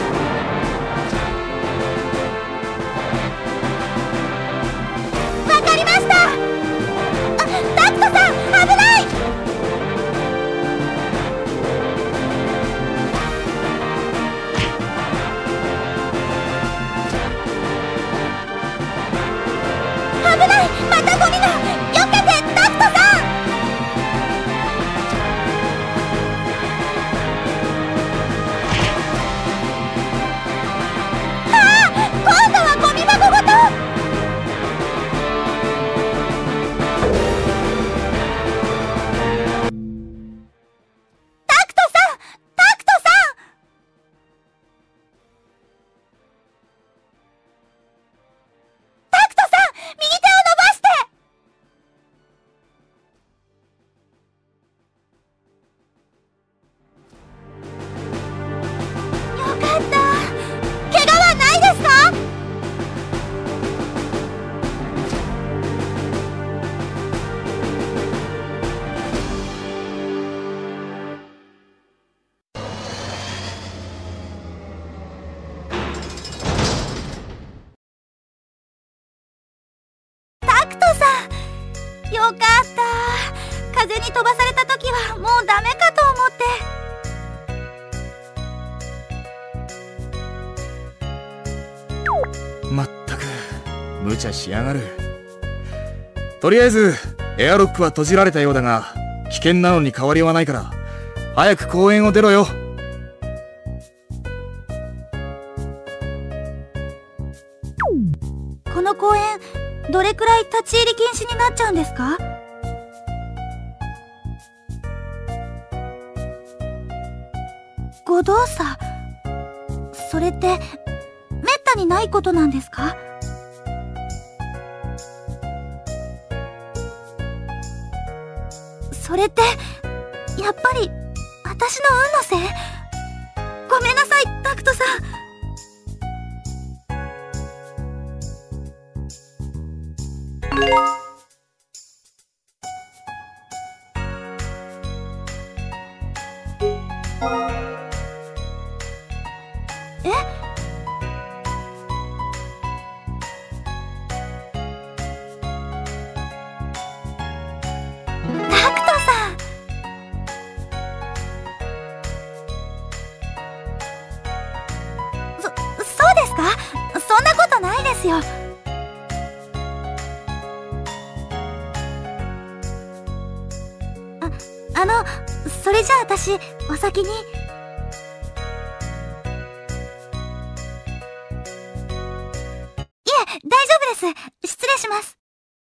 Speaker 1: わかりました。あ、タクトさん、危ない。危ない、またゴミが。よけて、タクトさん。ああ、今度はゴミ箱ごと。タクトさん、タクトさん。タクトさん、右手を伸ばして。よかった。怪我はないですか？タクトさん、よかった。風に飛ばされた時はもうダメかと思って。
Speaker 3: まったく無茶しやがる。とりあえずエアロックは閉じられたようだが、危険なのに変わりはないから早く公園を出ろよ。
Speaker 1: この公園、どれくらい立ち入り禁止になっちゃうんですか？誤動作、それってめったにないことなんですか？それってやっぱり私の運のせい？ タクトさん。え？タクトさん。そ、そうですか？そんなことないですよ。あ、あの、それじゃあ私、お先に。いえ、大丈夫です。失礼します。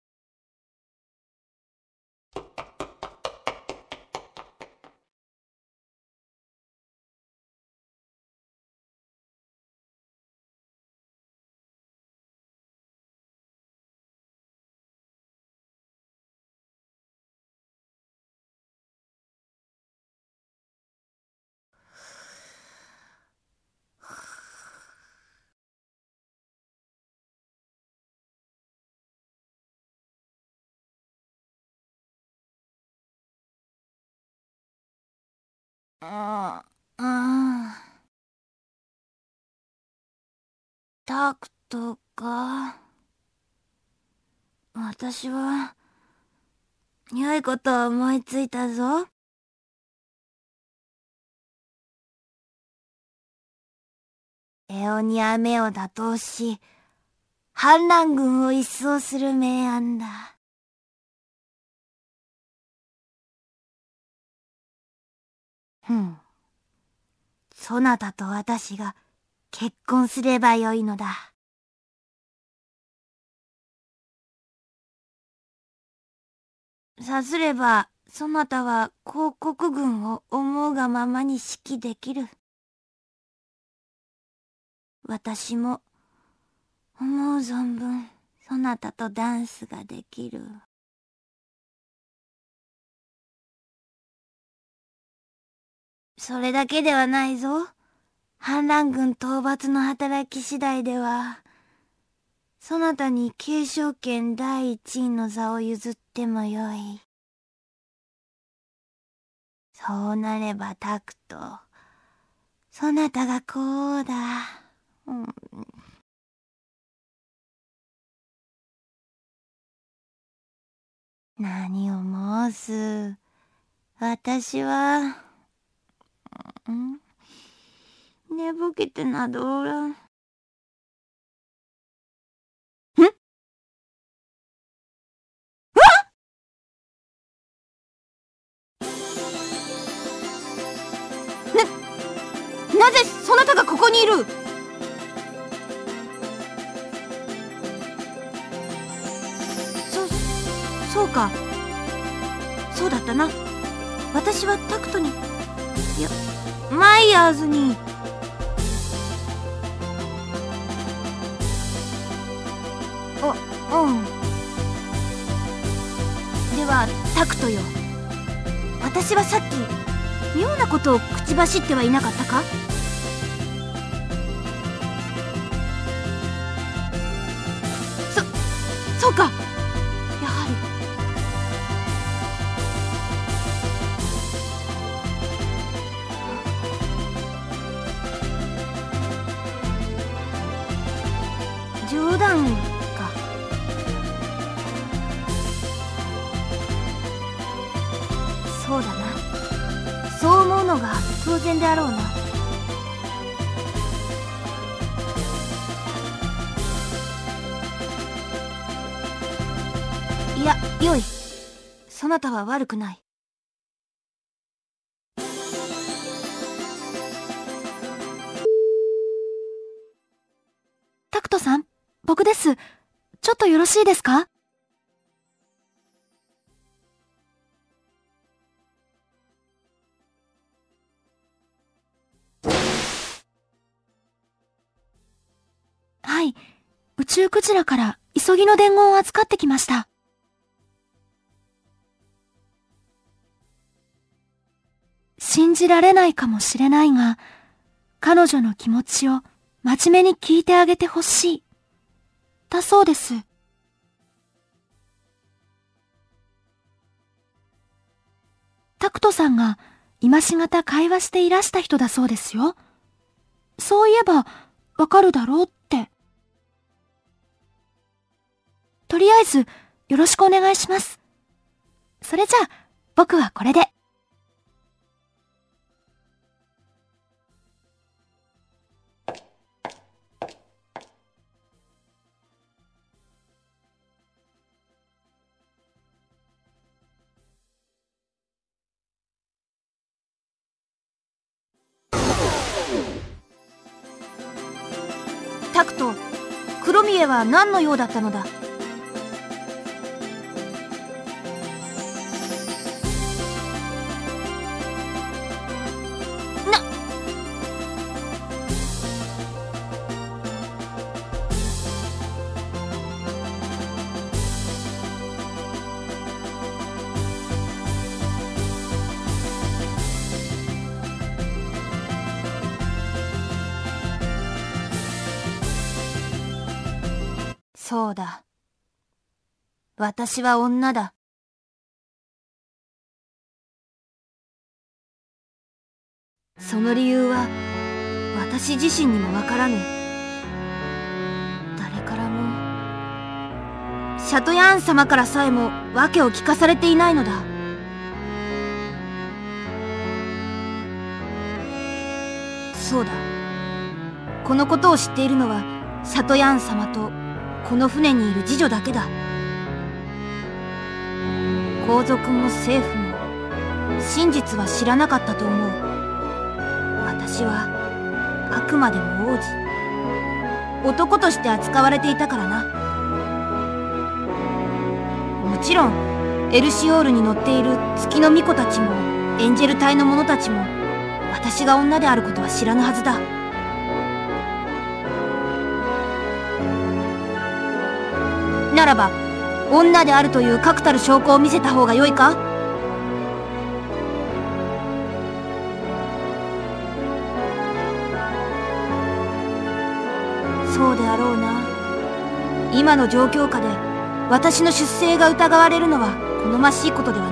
Speaker 1: ああ、タクトか。私は、良いことを思いついたぞ。エオニア目を打倒し、反乱軍を一掃する名案だ。ふん。そなたと私が結婚すればよいのだ。さすれば、そなたは広国軍を思うがままに指揮できる。私も、思う存分、そなたとダンスができる。それだけではないぞ。反乱軍討伐の働き次第では、そなたに継承権第一位の座を譲ってもよい。そうなればタクト、そなたがこうだ。うん、何を申す。私は、ん？寝ぼけてなどおらん。ん？な、なぜそなたがここにいる？そ、そうか。そうだったな。私はタクトに、いや、マイヤーズに。あ、うん。では、タクトよ。私はさっき、妙なことを口走ってはいなかったか？そ、そうか。やはり。冗談か。そうだな。そう思うのが当然であろうな。いや、よい。そなたは悪くない。
Speaker 6: タクトさん、僕です。ちょっとよろしいですか？はい、宇宙クジラから急ぎの伝言を預かってきました。信じられないかもしれないが、 彼女の気持ちを真面目に聞いてあげてほしい。だそうです。タクトさんが今しがた会話していらした人だそうですよ。そういえばわかるだろうって。とりあえずよろしくお願いします。それじゃあ僕はこれで。
Speaker 1: タクト、黒見えは何の用だったのだ？なそうだ。私は女だ。その理由は私自身にもわからぬ。誰からも、シャトヤーン様からさえも訳を聞かされていないのだ。そうだ。このことを知っているのはシャトヤーン様とこの船にいる侍女だけだ。皇族も政府も真実は知らなかったと思う。私はあくまでも王子、男として扱われていたからな。もちろんエルシオールに乗っている月の巫女たちもエンジェル隊の者たちも私が女であることは知らぬはずだ。ならば女であるという確たる証拠を見せた方がよいか？そうであろうな。今の状況下で私の出生が疑われるのは好ましいことでは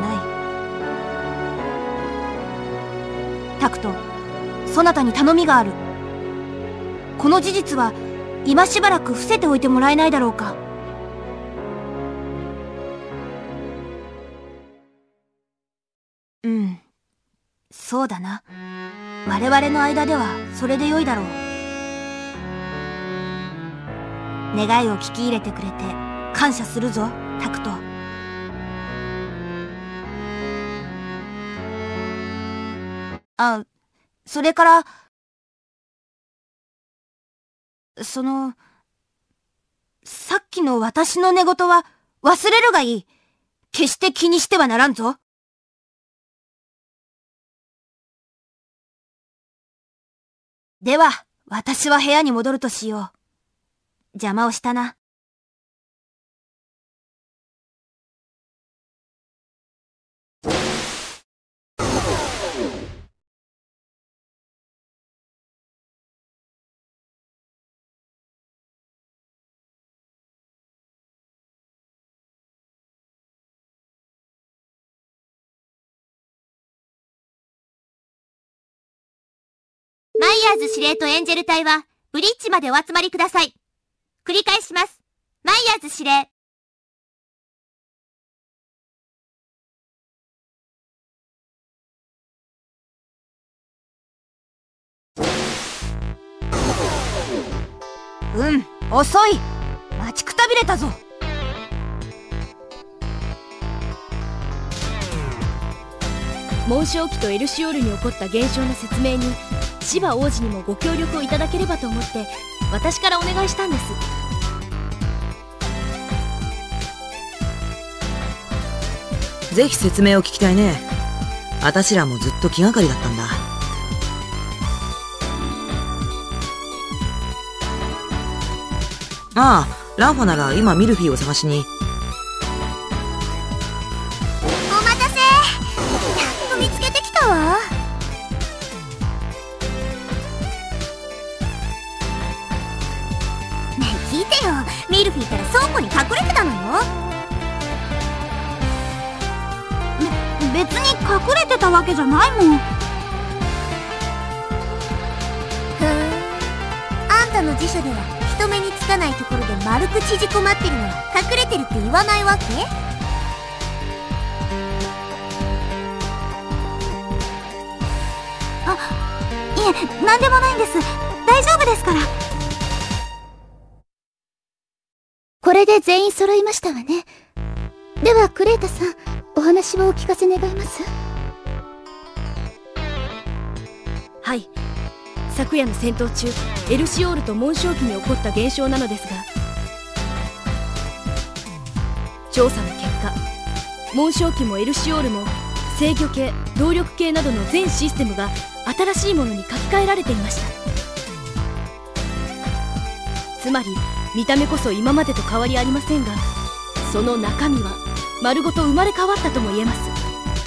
Speaker 1: ない。タクト、そなたに頼みがある。この事実は今しばらく伏せておいてもらえないだろうか。うん、そうだな。我々の間ではそれでよいだろう。願いを聞き入れてくれて感謝するぞ、タクト。あ、それから、その、さっきの私の寝言は忘れるがいい。決して気にしてはならんぞ。では、私は部屋に戻るとしよう。邪魔をしたな。マイヤーズ司令とエンジェル隊はブリッジまでお集まりください。繰り返します。マイヤーズ司令。うん、遅い。待ちくたびれたぞ。
Speaker 7: 紋章機とエルシオールに起こった現象の説明にシバ王子にもご協力をいただければと思って私からお願いしたんです。
Speaker 2: ぜひ説明を聞きたいね。あたしらもずっと気がかりだったんだ。ああ、ランファなら今ミルフィーを探しに。
Speaker 1: お待たせ。やっと見つけてきたわ。 別に隠れてたわけじゃないもん。ふーん、あんたの辞書では人目につかないところで丸く縮こまってるのは隠れてるって言わないわけ？あ、いえ、なんでもないんです。大丈夫ですから。これで全員揃いましたわね。ではクレータさん、お話をお聞かせ願います？
Speaker 7: はい。昨夜の戦闘中、エルシオールと紋章機に起こった現象なのですが、調査の結果、紋章機もエルシオールも制御系、動力系などの全システムが新しいものに書き換えられていました。つまり見た目こそ今までと変わりありませんが、その中身は丸ごと生まれ変わったとも言えます。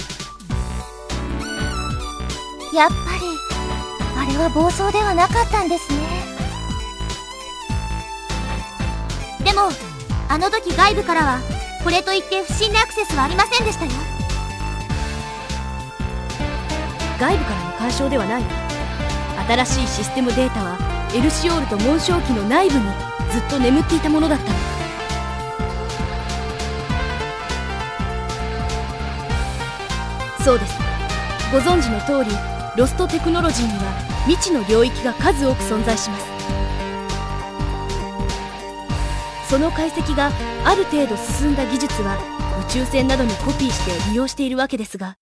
Speaker 1: やっぱりあれは暴走ではなかったんですね。でもあの時外部からはこれといって不審なアクセスはありませんでしたよ。
Speaker 7: 外部からの干渉ではない。新しいシステムデータはエルシオールと紋章機の内部にずっと眠っていたものだったの。そうです。ご存知の通り、ロストテクノロジーには未知の領域が数多く存在します。その解析がある程度進んだ技術は宇宙船などにコピーして利用しているわけですが、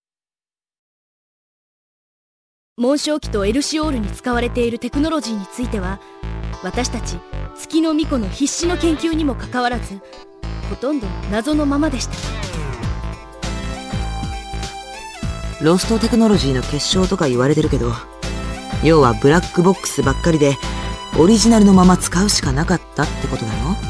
Speaker 7: 紋章機とエルシオールに使われているテクノロジーについては、私たち月の巫女の必死の研究にもかかわらず、ほとんど謎のままでした。
Speaker 2: ロストテクノロジーの結晶とか言われてるけど、要はブラックボックスばっかりでオリジナルのまま使うしかなかったってことなの？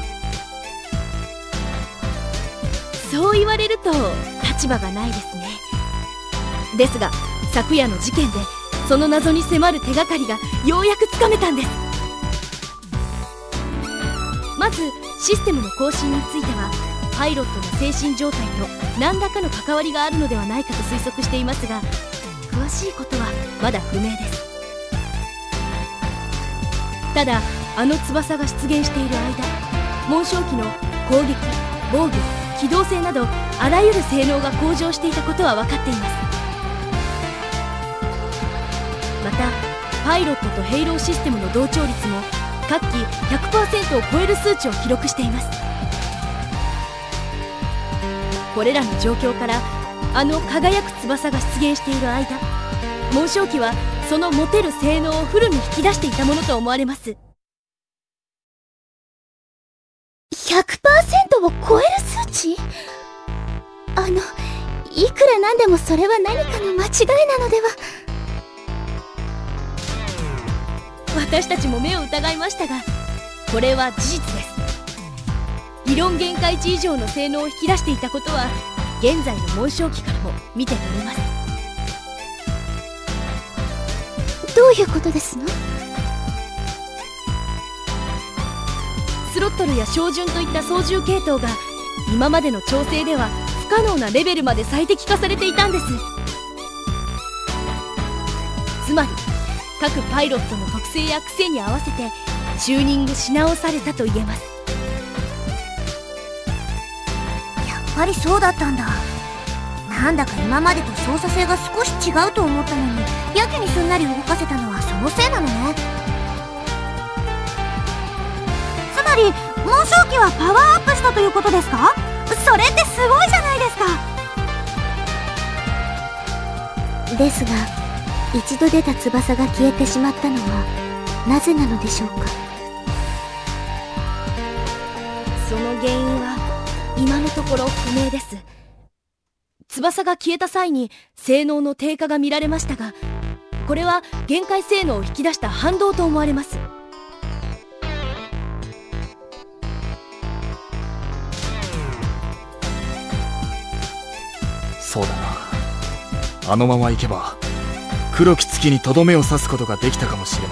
Speaker 7: そう言われると立場がないですね。ですが昨夜の事件でその謎に迫る手がかりがようやくつかめたんです。まずシステムの更新については、パイロットの精神状態と何らかの関わりがあるのではないかと推測していますが、詳しいことはまだ不明です。ただあの翼が出現している間、紋章機の攻撃、防御、機動性などあらゆる性能が向上していたことは分かっています。またパイロットとヘイローシステムの同調率も各機 ひゃくパーセント を超える数値を記録しています。これらの状況から、あの輝く翼が出現している間、紋章機はその持てる性能をフルに引き出していたものと思われます。
Speaker 1: ひゃくパーセント を超える数値？あの、いくらなんでもそれは何かの間違いなのでは。
Speaker 7: 私たちも目を疑いましたが、これは事実です。理論限界値以上の性能を引き出していたことは現在の紋章機からも見て取れます。
Speaker 1: どういうことですの？
Speaker 7: スロットルや照準といった操縦系統が今までの調整では不可能なレベルまで最適化されていたんです。つまり各パイロットの特性や癖に合わせてチューニングし直されたと言えます。
Speaker 1: やっぱりそうだったんだ。なんだか今までと操作性が少し違うと思ったのに、やけにすんなり動かせたのはそのせいなのね。つまり紋章機はパワーアップしたということですか？それってすごいじゃないですか。ですが一度出た翼が消えてしまったのはなぜなのでしょうか。
Speaker 7: その原因は今のところ不明です。翼が消えた際に性能の低下が見られましたが、これは限界性能を引き出した反動と思われます。
Speaker 3: そうだな。あのまま行けば黒き月にとどめを刺すことができたかもしれない。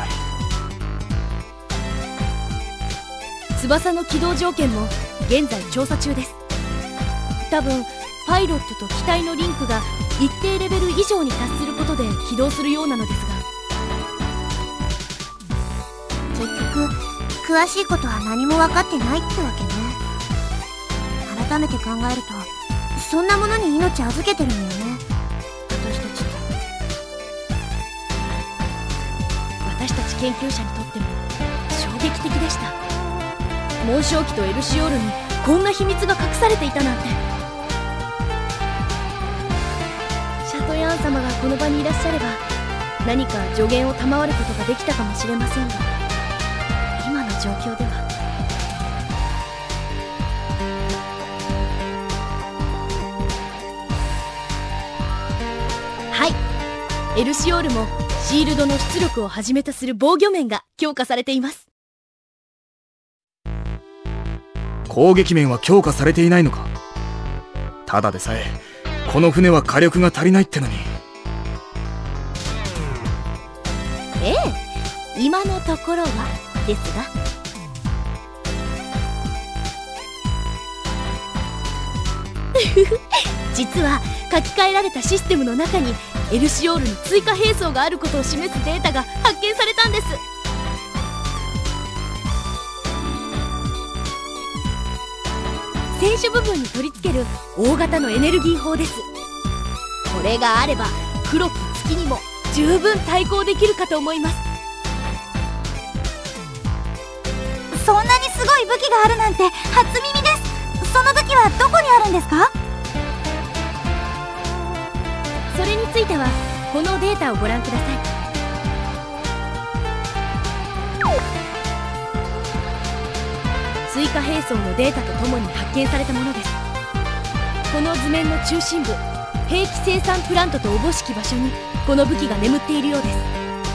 Speaker 7: 翼の起動条件も現在調査中です。多分パイロットと機体のリンクが一定レベル以上に達することで起動するようなのですが、
Speaker 1: 結局詳しいことは何も分かってないってわけね。改めて考えるとそんなものに命預けてるのよね、私たちって。
Speaker 7: 私たち研究者にとっても衝撃的でした。紋章機とエルシオールにこんな秘密が隠されていたなんて。シャトヤーン様がこの場にいらっしゃれば何か助言を賜ることができたかもしれませんが、今の状況では。はい、エルシオールもシールドの出力をはじめとする防御面が強化されています。
Speaker 3: 攻撃面は強化されていないのか。ただでさえこの船は火力が足りないってのに。
Speaker 7: ええ、今のところはですが。実は書き換えられたシステムの中にエルシオールに追加兵装があることを示すデータが発見されたんです。船首部分に取り付ける大型のエネルギー砲です。これがあれば黒き月にも十分対抗できるかと思います。
Speaker 1: そんなにすごい武器があるなんて初耳です。その武器はどこにあるんですか？
Speaker 7: それについてはこのデータをご覧ください。追加兵装のデータとともに発見されたものです。この図面の中心部、兵器生産プラントとおぼしき場所にこの武器が眠っているようです。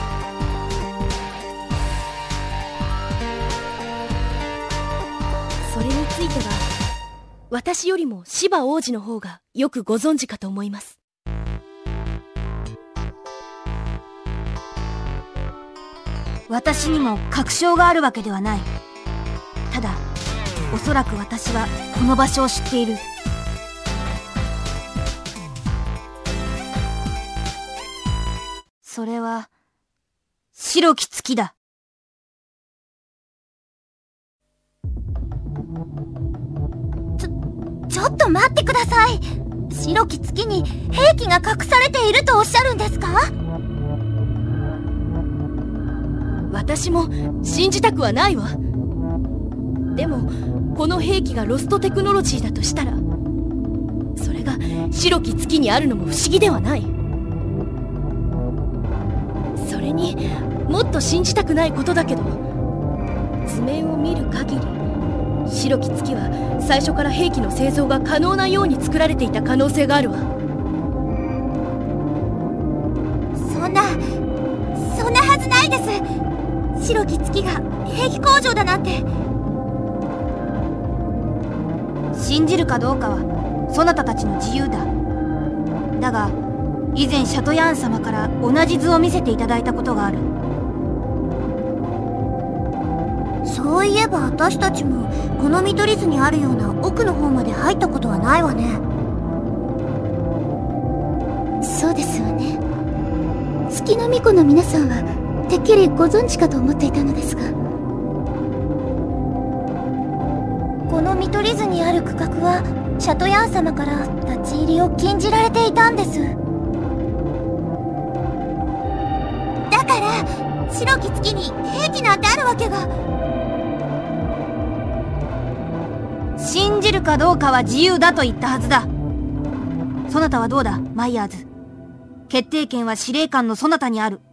Speaker 7: それについては私よりも芝王子の方がよくご存知かと思います。
Speaker 1: 私にも確証があるわけではない。ただおそらく私はこの場所を知っている。それは白き月だ。ちょ、ちょっと待ってください。白き月に兵器が隠されているとおっしゃるんですか？
Speaker 7: 私も信じたくはないわ。でもこの兵器がロストテクノロジーだとしたら、それが白き月にあるのも不思議ではない。それにもっと信じたくないことだけど、図面を見る限り白き月は最初から兵器の製造が可能なように作られていた可能性があるわ。
Speaker 1: そんなそんなはずないです。白き月が兵器工場だなんて。信じるかどうかはそなたたちの自由だ。だが以前シャトヤーン様から同じ図を見せていただいたことがある。そういえば私たちもこの見取り図にあるような奥の方まで入ったことはないわね。
Speaker 6: そうですわね。月の巫女の皆さんはてっきりご存知かと思っていたのですが、
Speaker 1: この見取り図にある区画はシャトヤーン様から立ち入りを禁じられていたんです。だから白き月に兵器なんてあるわけが。信じるかどうかは自由だと言ったはずだ。そなたはどうだ、マイヤーズ。決定権は司令官のそなたにある。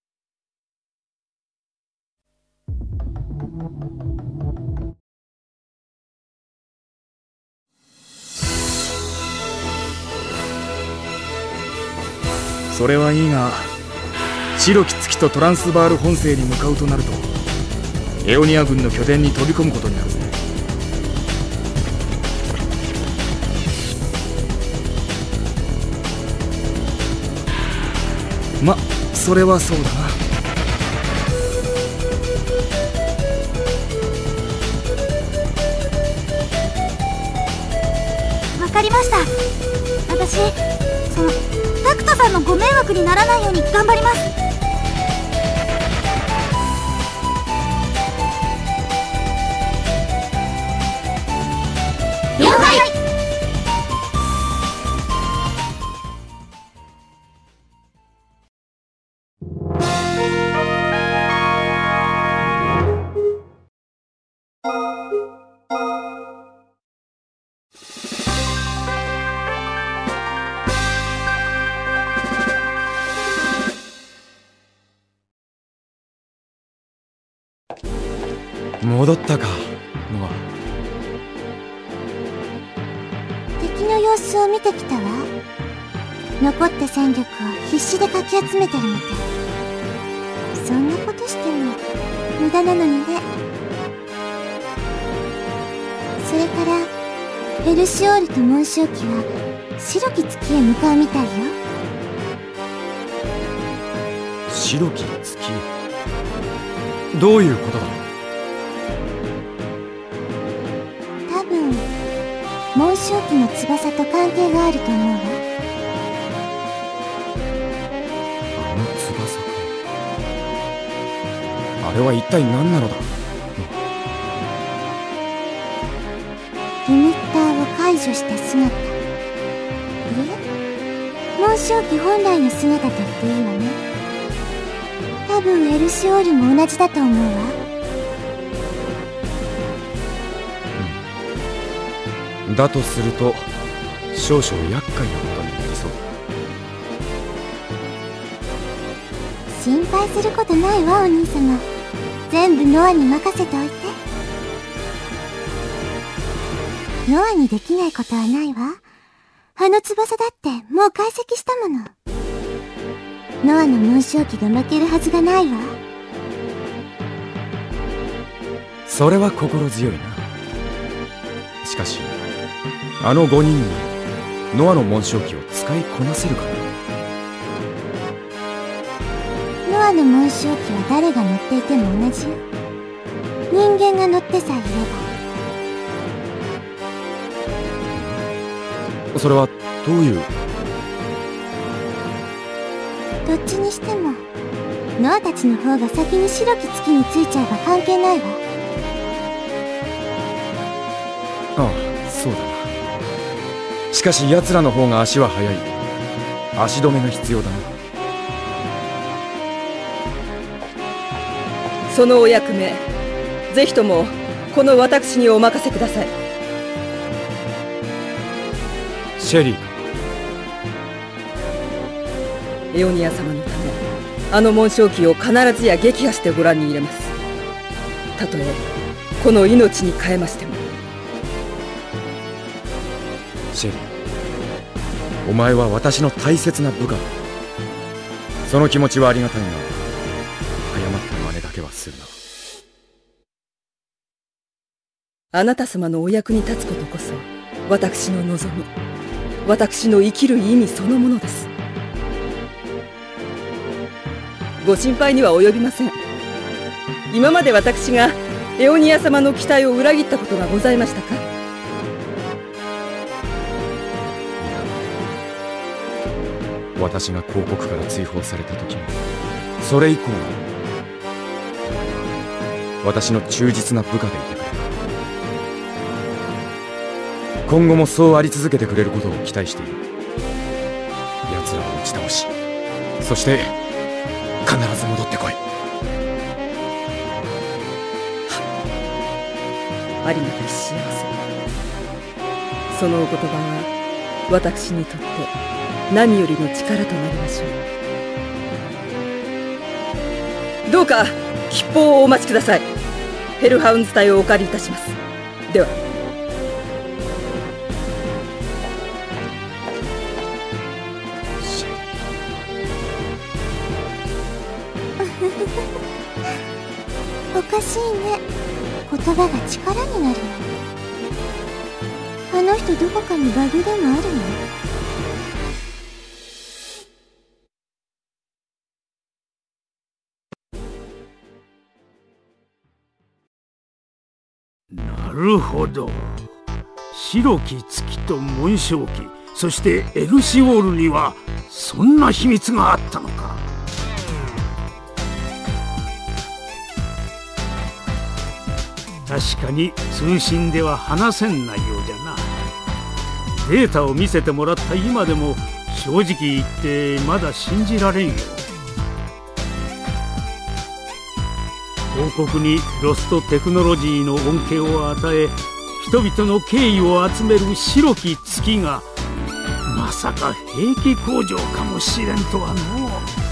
Speaker 3: それはいいが、白き月とトランスバール本星に向かうとなるとエオニア軍の拠点に飛び込むことになるぜ。ま、それはそうだな。
Speaker 1: わかりました。 私、そのタクトさんのご迷惑にならないように頑張ります。了解。
Speaker 8: 戻ったか、ノア。
Speaker 1: 敵の様子を見てきたわ。残った戦力を必死でかき集めてるみたい。そんなことしても無駄なのにね。それからヘルシオールと紋章機は白き月へ向かうみたいよ。
Speaker 8: 白き月？どういうことだ？
Speaker 1: 多分紋章機の翼と関係があると思うわ。
Speaker 8: あの翼か。あれは一体何なのだ？リミッターを解除した姿。え？紋章機本来の姿と言っていいわね。多分エルシオールも同じだと思うわ。 うん、だとすると少々厄介なことになりそうだ。
Speaker 1: 心配することないわ、お兄様。全部ノアに任せておいて。ノアにできないことはないわ。あの翼だってもう解析したもの。ノアの紋章機が負けるはずがないわ。
Speaker 8: それは心強いな。しかしあのごにんにノアの紋章機を使いこなせるかな。
Speaker 1: ノアの紋章機は誰が乗っていても同じよ。人間が乗ってさえいれ
Speaker 8: ば。それはどういう？
Speaker 1: どっちにしてもノアたちの方が先に白き月についちゃえば関係ないわ。
Speaker 8: ああ、そうだな。しかし奴らの方が足は速い。足止めが必要だな。
Speaker 4: そのお役目、ぜひともこの私にお任せください。
Speaker 8: シェリーか。
Speaker 4: エオニア様のためあの紋章機を必ずや撃破してご覧に入れます。たとえこの命に代えましても。
Speaker 8: シェリー、お前は私の大切な部下だ。その気持ちはありがたいが、誤った真似だけはするな。
Speaker 4: あなた様のお役に立つことこそ私の望み、私の生きる意味そのものです。ご心配には及びません。今まで私がエオニア様の期待を裏切ったことがございましたか？
Speaker 8: 私が公国から追放された時も、それ以降も私の忠実な部下でいてくれた。今後もそうあり続けてくれることを期待している。奴らを打ち倒し、そして必ず戻ってこい。
Speaker 4: ありがたき幸せ。そのお言葉は私にとって何よりの力となりましょう。どうか吉報をお待ちください。ヘルハウンズ隊をお借りいたします。では。
Speaker 1: おかしいね。言葉が力になるの。あの人どこかにバグでもあるの？
Speaker 5: なるほど。白き月と紋章機、 そしてエルシオールにはそんな秘密があったのか。確かに通信では話せん内容じゃな。データを見せてもらった今でも正直言ってまだ信じられんよ。王国にロストテクノロジーの恩恵を与え、人々の敬意を集める白き月がまさか兵器工場かもしれんとはの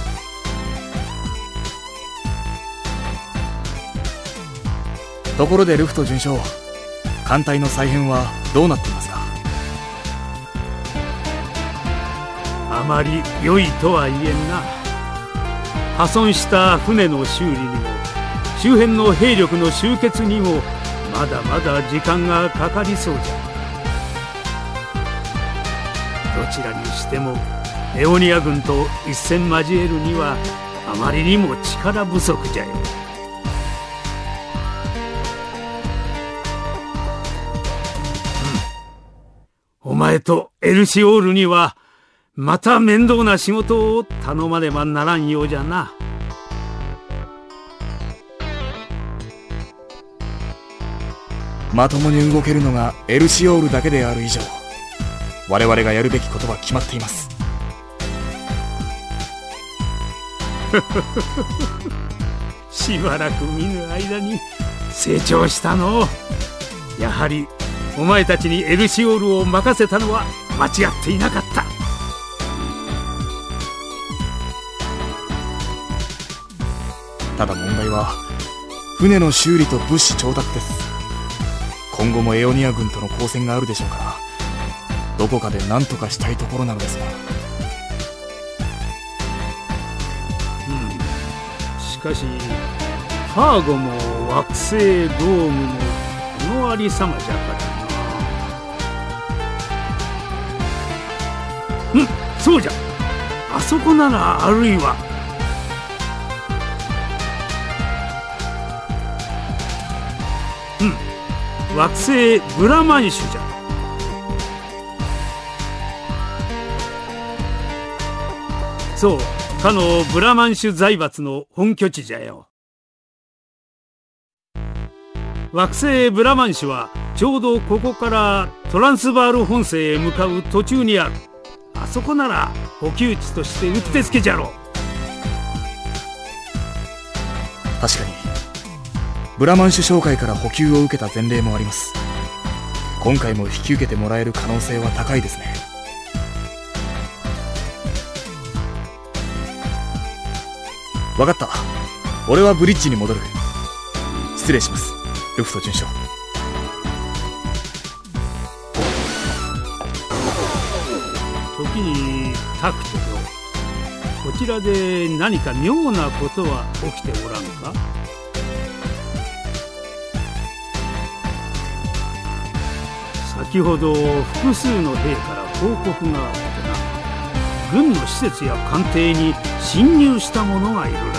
Speaker 3: う。ところでルフト准将、艦隊の再編はどうなっていますか？
Speaker 5: あまり良いとは言えんな。破損した船の修理にも周辺の兵力の集結にもまだまだ時間がかかりそうじゃ。どちらにしてもエオニア軍と一戦交えるにはあまりにも力不足じゃよ。うん、お前とエルシオールにはまた面倒な仕事を頼まねばならんようじゃな。
Speaker 3: まともに動けるのがエルシオールだけである以上、我々がやるべきことは決まっています。
Speaker 5: しばらく見ぬ間に成長したの。やはりお前たちにエルシオールを任せたのは間違っていなかった。
Speaker 3: ただ問題は船の修理と物資調達です。今後もエオニア軍との交戦があるでしょうから、どこかで何とかしたいところなのですが。
Speaker 5: うん、しかしファーゴも惑星ドームもこのありさまじゃからな。うん、そうじゃ。あそこならあるいは惑星ブラマンシュじゃ。そう、かのブラマンシュ財閥の本拠地じゃよ。惑星ブラマンシュはちょうどここからトランスバール本星へ向かう途中にある。あそこなら補給地としてうってつけじゃろう。
Speaker 3: 確かにブラマンシュ商会から補給を受けた前例もあります。今回も引き受けてもらえる可能性は高いですね。分かった。俺はブリッジに戻る。失礼します、ルフト准将。
Speaker 5: 時にタクトよ、こちらで何か妙なことは起きておらんか？先ほど複数の兵から報告があってな、軍の施設や艦艇に侵入した者がいるらしい。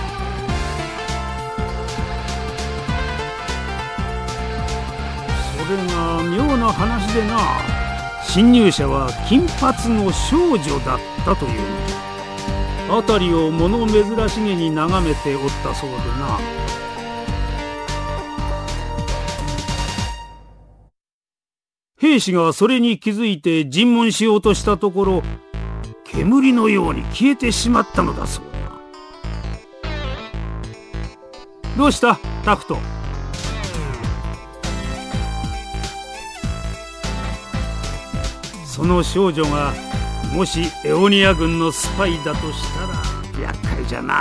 Speaker 5: それが妙な話でな、侵入者は金髪の少女だったというのじゃ。辺りを物珍しげに眺めておったそうでな。兵士がそれに気づいて尋問しようとしたところ、煙のように消えてしまったのだそうだ。どうしたタクト？その少女がもしエオニア軍のスパイだとしたら厄介じゃな。
Speaker 1: マイ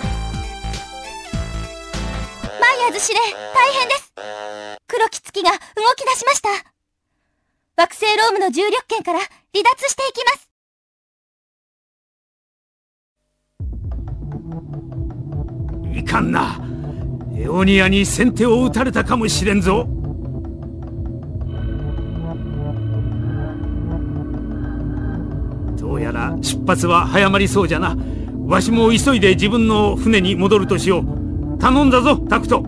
Speaker 1: ヤーズ司令、大変です。黒き月が動き出しました。惑星ロームの重力圏から離脱していきます。
Speaker 5: いかんな。エオニアに先手を打たれたかもしれんぞ。どうやら出発は早まりそうじゃな。わしも急いで自分の船に戻るとしよう。頼んだぞタクト。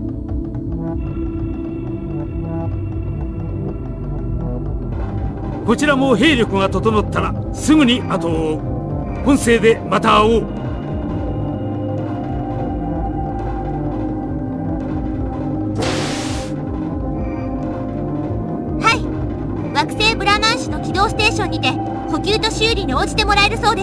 Speaker 5: こちらも兵力が整ったらすぐに後を追う。本生でまた会おう。
Speaker 1: はい、惑星ブラマンシュの軌道ステーションにて補給と修理に応じてもらえるそうです。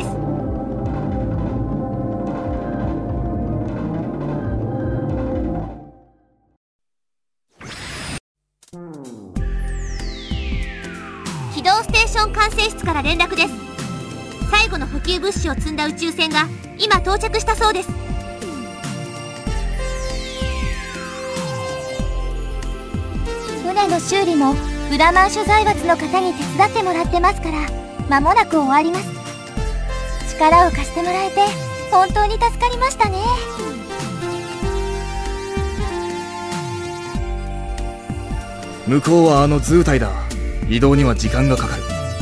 Speaker 1: 軌道ステーション管制室から連絡です。最後の補給物資を積んだ宇宙船が今到着したそうです。
Speaker 6: 船の修理もブラマンシュ財閥の方に手伝ってもらってますから、間もなく終わります。力を貸してもらえて本当に助かりましたね。
Speaker 3: 向こうはあの図体だ。移動には時間がかかる。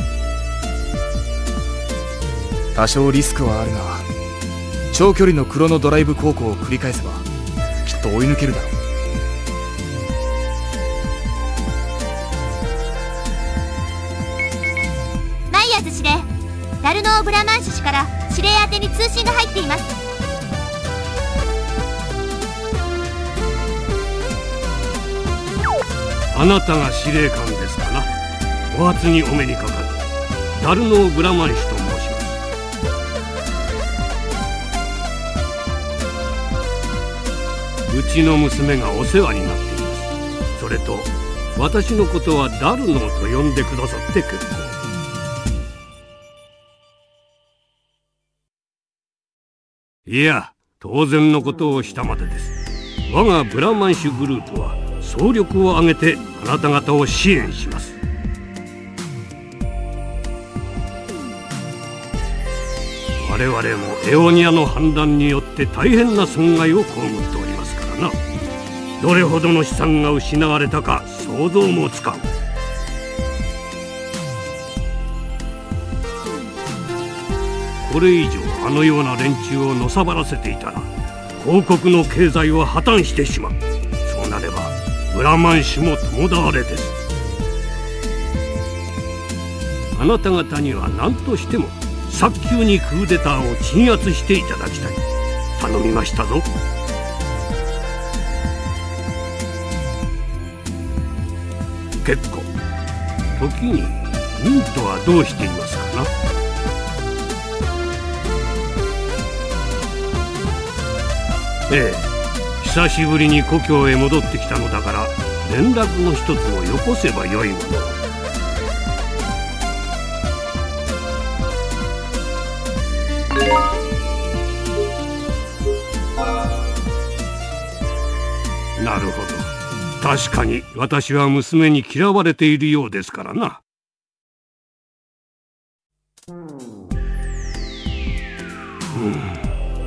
Speaker 3: 多少リスクはあるが、長距離のクロノドライブ航行を繰り返せばきっと追い抜けるだろう。
Speaker 1: マイヤーズ司令、ダルノー・ブラマンシュ氏から指令宛てに通信が入っています。
Speaker 5: あなたが司令官ですかな。お初にお目にかかるダルノー・ブラマンシュと申します。うちの娘がお世話になっています。それと私のことはダルノーと呼んでくださって結構。いや、当然のことをしたまでです。我がブラマンシュグループは総力を挙げてあなた方を支援します。我々もエオニアの反乱によって大変な損害を被っておりますからな。どれほどの資産が失われたか想像もつかん。これ以上あのような連中をのさばらせていたら王国の経済は破綻してしまう。そうなればブラマンシュも共倒れです。あなた方には何としても早急にクーデターを鎮圧していただきたい。頼みましたぞ。結構。時にミントはどうしていますかな。ええ、久しぶりに故郷へ戻ってきたのだから連絡の一つをよこせばよいもの。なるほど。確かに私は娘に嫌われているようですからな。うん。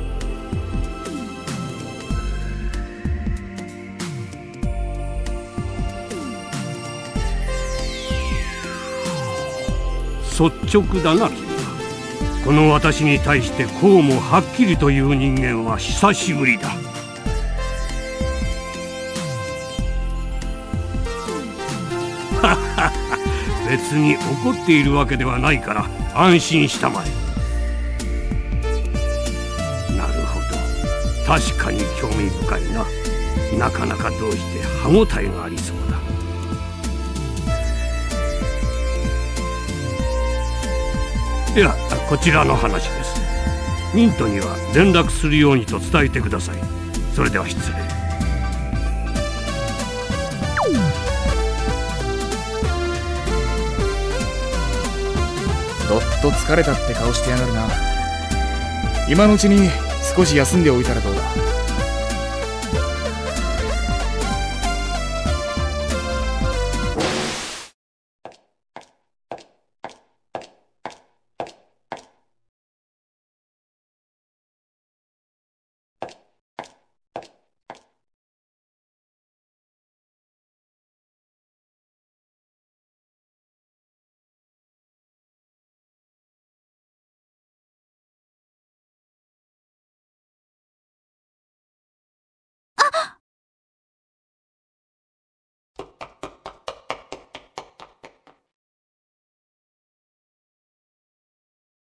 Speaker 5: 率直だな君は。この私に対してこうもはっきりという人間は久しぶりだ。別に怒っているわけではないから安心したまえ。なるほど、確かに興味深いな。なかなかどうして歯ごたえがありそうだ。いや、こちらの話です。ミントには連絡するようにと伝えてください。それでは失礼。
Speaker 3: どっと疲れたって顔してやがるな。今のうちに少し休んでおいたらどうだ。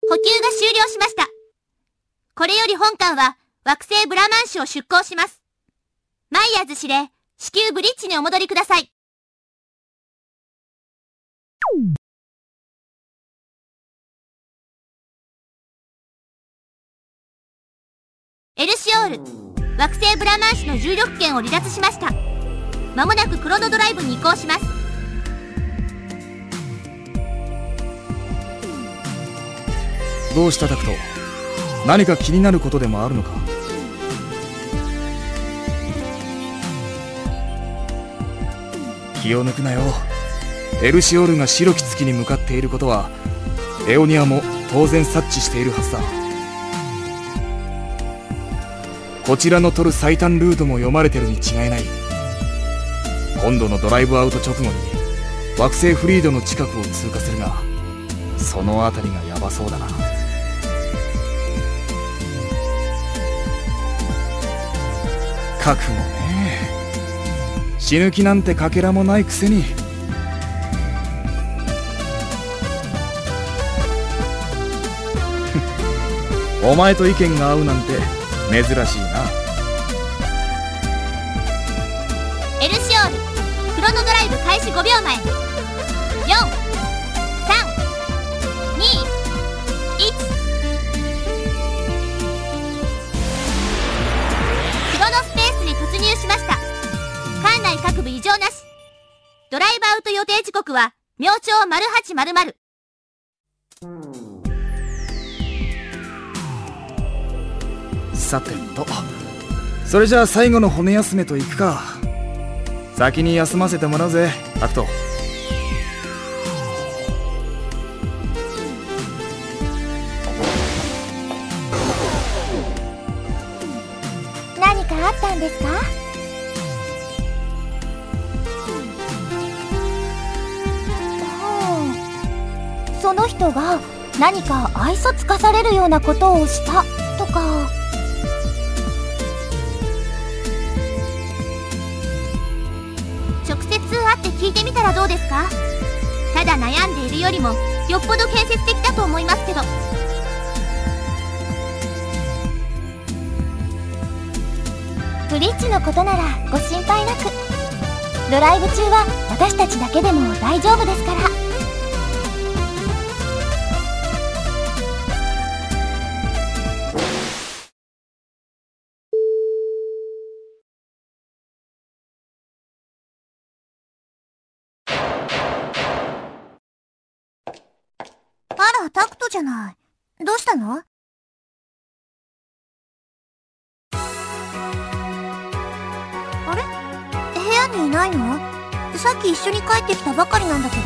Speaker 6: 補給が終了しました。これより本艦は惑星ブラマンシュを出港します。マイヤーズ司令、至急ブリッジにお戻りください。エルシオール、惑星ブラマンシュの重力圏を離脱しました。まもなくクロノドライブに移行します。
Speaker 3: どうしたタクト？何か気になることでもあるのか？気を抜くなよ。エルシオールが白き月に向かっていることはエオニアも当然察知しているはずだ。こちらの取る最短ルートも読まれてるに違いない。今度のドライブアウト直後に惑星フリードの近くを通過するが、その辺りがヤバそうだな。覚悟ね。死ぬ気なんてかけらもないくせに。お前と意見が合うなんて珍しいな。
Speaker 6: エルシオール、クロノドライブ開始ごびょうまえ。よん、さん、に、いち。クロノスペースに突入しました。艦内各部異常なし。ドライブアウト予定時刻は明朝まるはちまるまる。
Speaker 3: さてと、それじゃあ最後の骨休めといくか。先に休ませてもらうぜタクト。
Speaker 6: 何かあったんですか？
Speaker 1: はあ、その人が何か愛想つかされるようなことをしたとか。
Speaker 6: 直接会って聞いてみたらどうですか？ただ悩んでいるよりもよっぽど建設的だと思いますけど。
Speaker 1: ブリッジのことならご心配なく。ドライブ中は私たちだけでも大丈夫ですから。
Speaker 6: あら、タクトじゃない。どうしたの？あれ？部屋にいないの？さっき一緒に帰ってきたばかりなんだけど。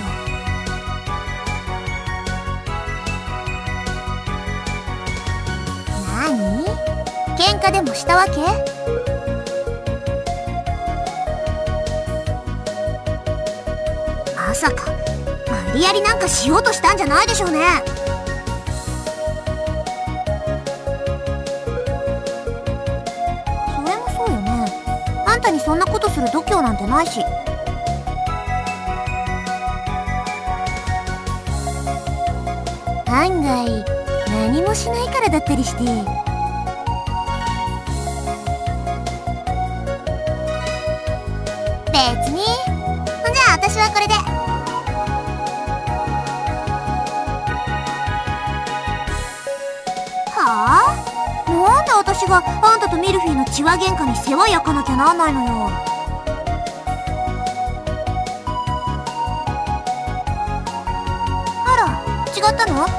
Speaker 6: なに？喧嘩でもしたわけ？まさか無理やりなんかしようとしたんじゃないでしょうね。それもそうよね。あんたにそんなことする度胸なんてないし。案外何もしないからだったりして。別に。じゃあ私はこれで。はあ？なんで私があんたとミルフィーの血話喧嘩に世話焼かなきゃなんないのよ。あら、違ったの？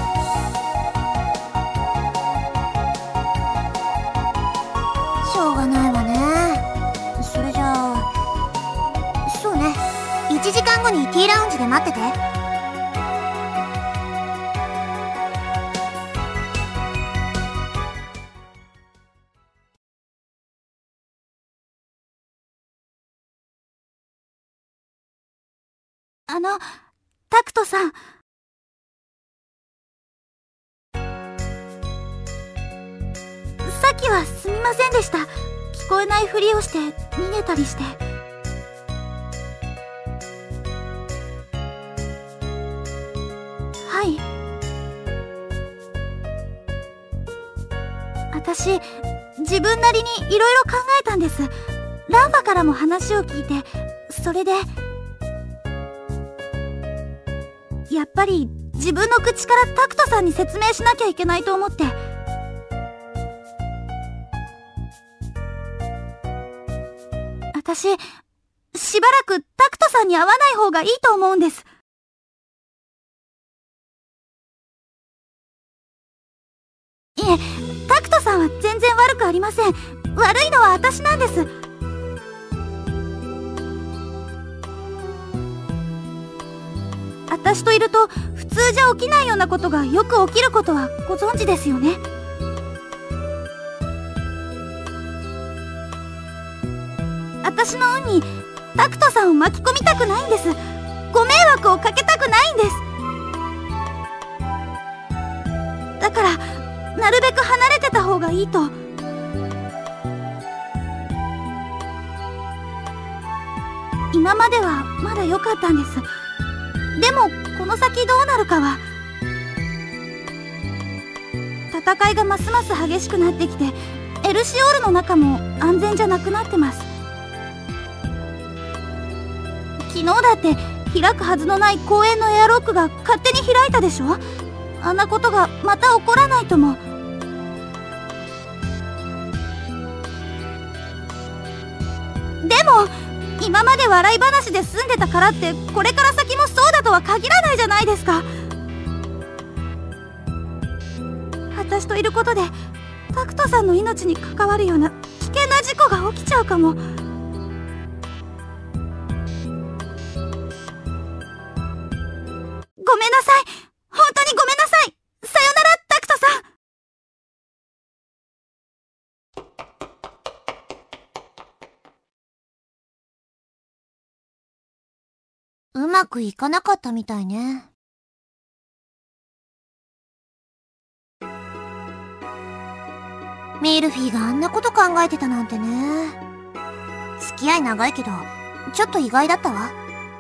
Speaker 6: しょうがないわね。それじゃあ、そうね。いちじかんごにティーラウンジで待ってて。あの、タクトさん。さっきはすみませんでした。聞こえないふりをして逃げたりして。はい。
Speaker 1: 私、自分なりにいろいろ考えたんです。ランファからも話を聞いて、それでやっぱり自分の口からタクトさんに説明しなきゃいけないと思って。私、しばらくタクトさんに会わない方がいいと思うんです。いえ、タクトさんは全然悪くありません。悪いのは私なんです。私といると普通じゃ起きないようなことがよく起きることはご存知ですよね。私の運にタクトさんを巻き込みたくないんです。ご迷惑をかけたくないんです。だからなるべく離れてた方がいいと。今まではまだ良かったんです。でもこの先どうなるかは。戦いがますます激しくなってきて、エルシオールの中も安全じゃなくなってます。昨日だって開くはずのない公園のエアロックが勝手に開いたでしょ。あんなことがまた起こらないとも。でも今まで笑い話で済んでたからってこれから先もそうだとは限らないじゃないですか。私といることでタクトさんの命に関わるような危険な事故が起きちゃうかも。ごめんなさい、本当にごめんなさい。さよならタクトさん。
Speaker 6: うまくいかなかったみたいね。ミルフィーがあんなこと考えてたなんてね。付き合い長いけどちょっと意外だったわ。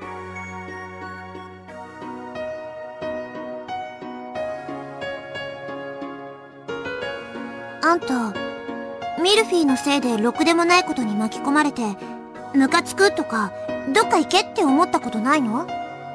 Speaker 6: あんたミルフィーのせいでろくでもないことに巻き込まれてムカつくとかどっか行けって思ったことないの？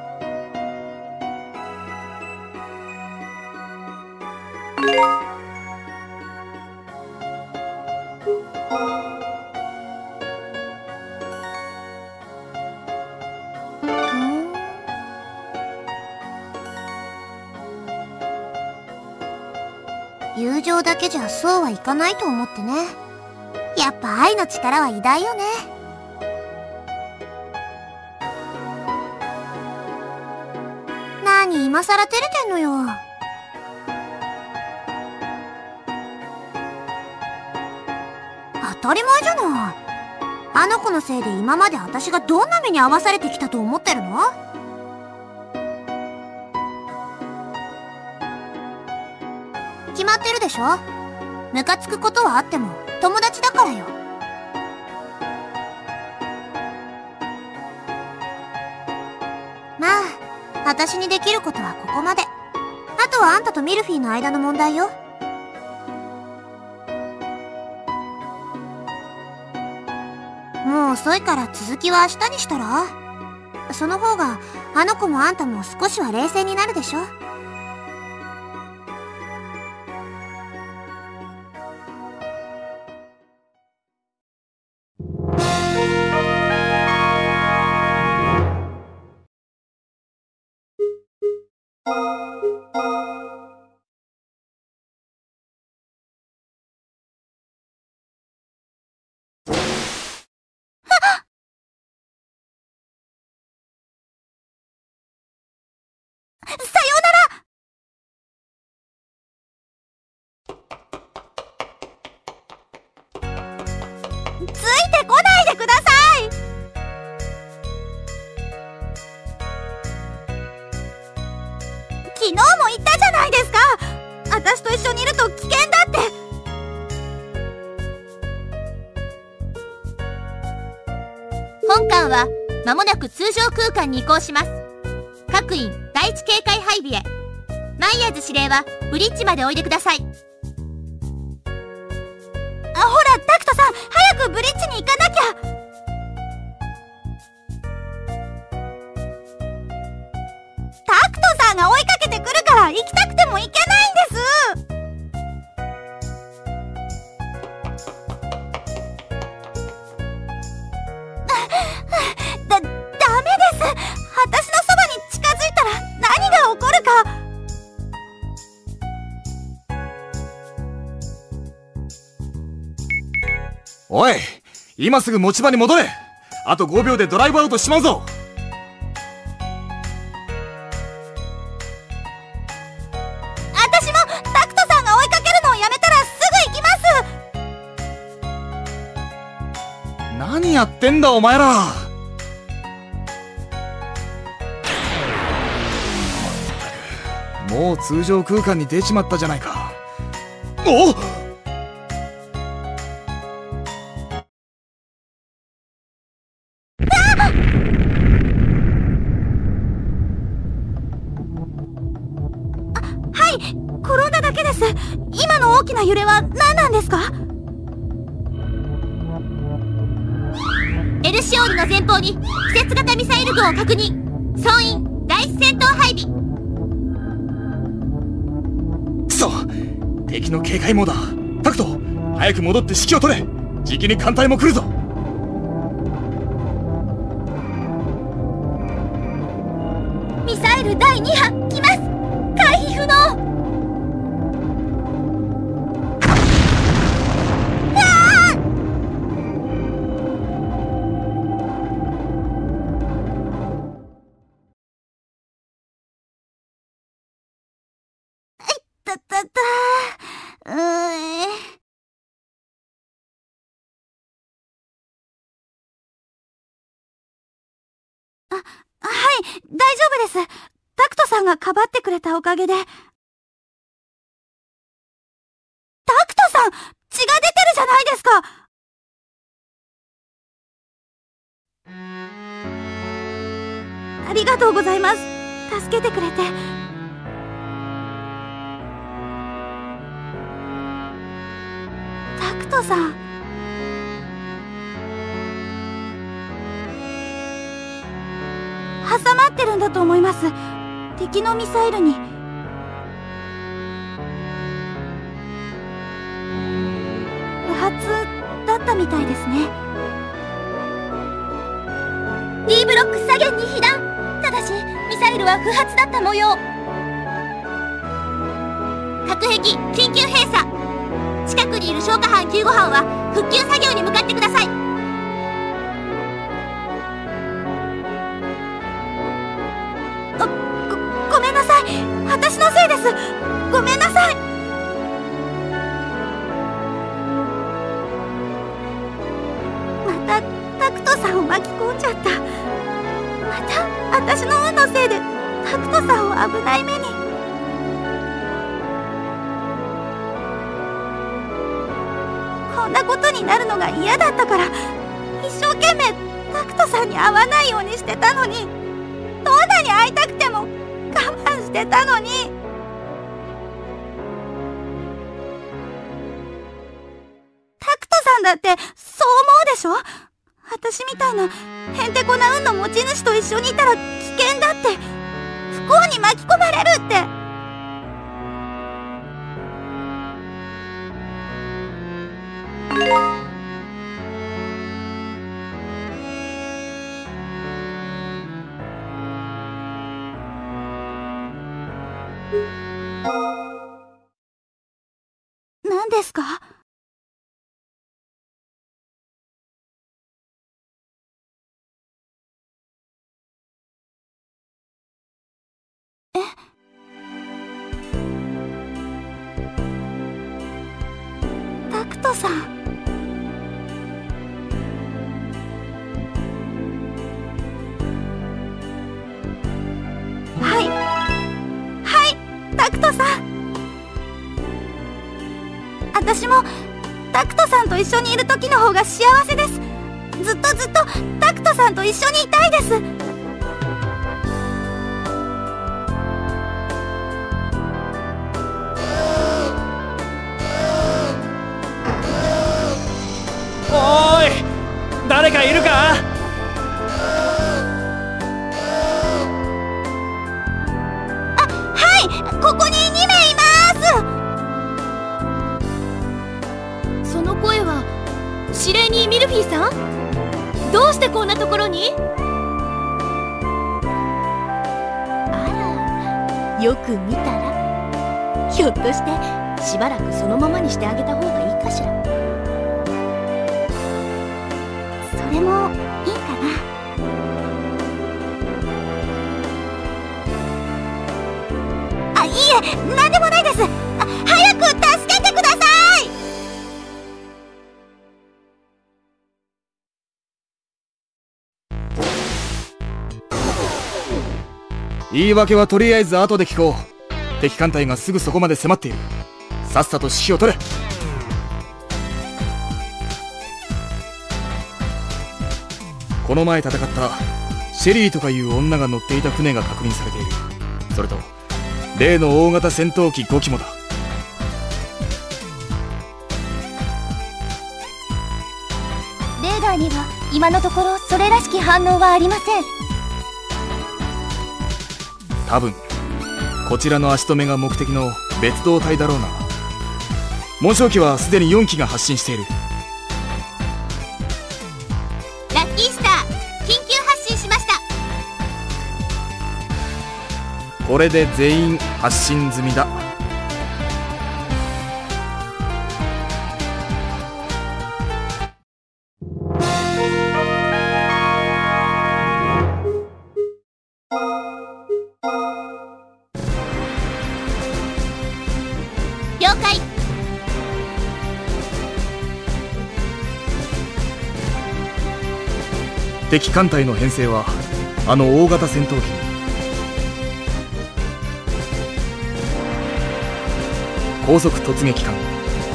Speaker 6: 友情だけじゃそうはいかないと思ってね。やっぱ愛の力は偉大よね。何今さら照れてんのよ。当たり前じゃない。あの子のせいで今まで私がどんな目に遭わされてきたと思ってるの？決まってるでしょ。ムカつくことはあっても友達だからよ。まあ私にできることはここまで。あとはあんたとミルフィーの間の問題よ。もう遅いから続きは明日にしたら？その方があの子もあんたも少しは冷静になるでしょ。
Speaker 1: ついてこないでください。昨日も言ったじゃないですか。私と一緒にいると危険だって。
Speaker 7: 本艦は間もなく通常空間に移行します。各員第一警戒配備へ。マイヤーズ司令はブリッジまでおいでください。
Speaker 1: ほらタクトさん、早くブリッジに行かなきゃ。タクトさんが追いかけてくるから行きたくても行けないんです。だ、ダメです。私のそばに近づいたら何が起こるか。
Speaker 3: おい、今すぐ持ち場に戻れ。あとごびょうでドライブアウトしまうぞ。
Speaker 1: 私もタクトさんが追いかけるのをやめたらすぐ行きます。
Speaker 3: 何やってんだお前ら。もう通常空間に出ちまったじゃないか。おっ、
Speaker 1: 転んだだけです。今の大きな揺れは何なんですか？
Speaker 6: エルシオールの前方に季節型ミサイル群を確認。総員第一戦闘配備。
Speaker 3: くそ、敵の警戒網だ。タクト、早く戻って指揮を取れ。じきに艦隊も来るぞ。
Speaker 1: ミサイルだいに波来ます。回避不能。たたたうーんあ、はい、大丈夫です。タクトさんがかばってくれたおかげで。タクトさん、血が出てるじゃないですか。ありがとうございます。助けてくれて。タクトさん、挟まってるんだと思います。敵のミサイルに。不発だったみたいですね。
Speaker 6: D ブロック左舷に被弾。ただしミサイルは不発だった模様。隔壁緊急閉鎖。近くにいる消火班救護班は復旧作業に向かってください。
Speaker 1: ご、ごめんなさい。私のせいです。ごめんなさい。またタクトさんを巻き込んじゃった。また私の運のせいでタクトさんを危ない目に。こんなことになるのが嫌だったから一生懸命タクトさんに会わないようにしてたのに、どんなに会いたくても我慢してたのに。タクトさんだってそう思うでしょ。私みたいなへんてこな運の持ち主と一緒にいたら危険だって、不幸に巻き込まれるって。何ですか？え？タクトさん。はいはいタクトさん。私もタクトさんと一緒にいる時の方が幸せです。ずっとずっとタクトさんと一緒にいたいです。
Speaker 5: 誰かいるか？
Speaker 6: あ、はい、ここににめいい
Speaker 7: ます。その声は司令にミルフィーさん？どうしてこんなところに？あら、よく見たらひょっとしてしばらくそのままにしてあげた方がいいかしら。
Speaker 6: それもいいかな。あ、いいえ、なんでもないです。あ、早く助けてください。
Speaker 3: 言い訳はとりあえず後で聞こう。敵艦隊がすぐそこまで迫っている。さっさと指揮を取れ。この前戦ったシェリーとかいう女が乗っていた船が確認されている。それと例の大型戦闘機ごきもだ。
Speaker 6: レーダーには今のところそれらしき反応はありません。
Speaker 3: 多分こちらの足止めが目的の別動隊だろうな。紋章機はすでによんきが発進している。
Speaker 6: ラッキースター、緊急発進しました。
Speaker 3: これで全員発進済みだ。
Speaker 6: 了解。
Speaker 3: 敵艦隊の編成はあの大型戦闘機に。高速突撃艦、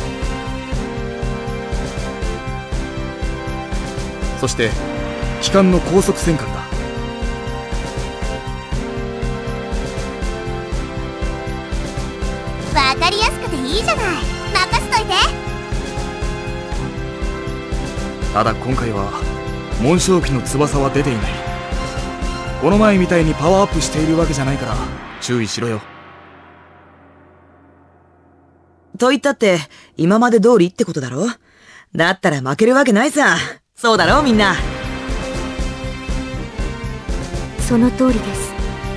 Speaker 3: そして機関の高速戦艦だ。
Speaker 6: わかりやすくていいじゃない。任せといて。
Speaker 3: ただ今回は紋章機の翼は出ていない。この前みたいにパワーアップしているわけじゃないから注意しろよ。
Speaker 2: と言ったって今まで通りってことだろ。だったら負けるわけないさ。そうだろみんな。
Speaker 1: その通りです。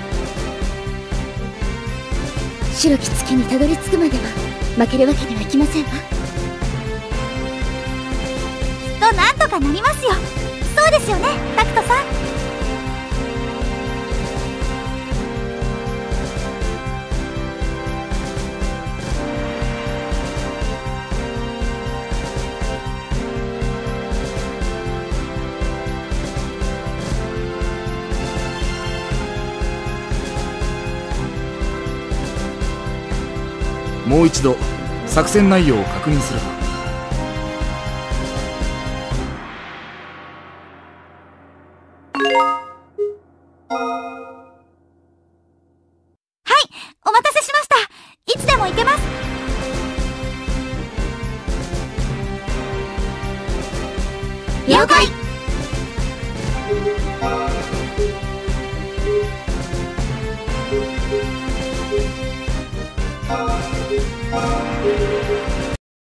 Speaker 1: 白き月にたどり着くまでは負けるわけにはいきませんわ。
Speaker 6: きっとなんとかなりますよ。そうですよね、タクトさん。
Speaker 3: もう一度作戦内容を確認するか。
Speaker 6: はい、お待たせしました。いつでも行けます。
Speaker 1: 了解。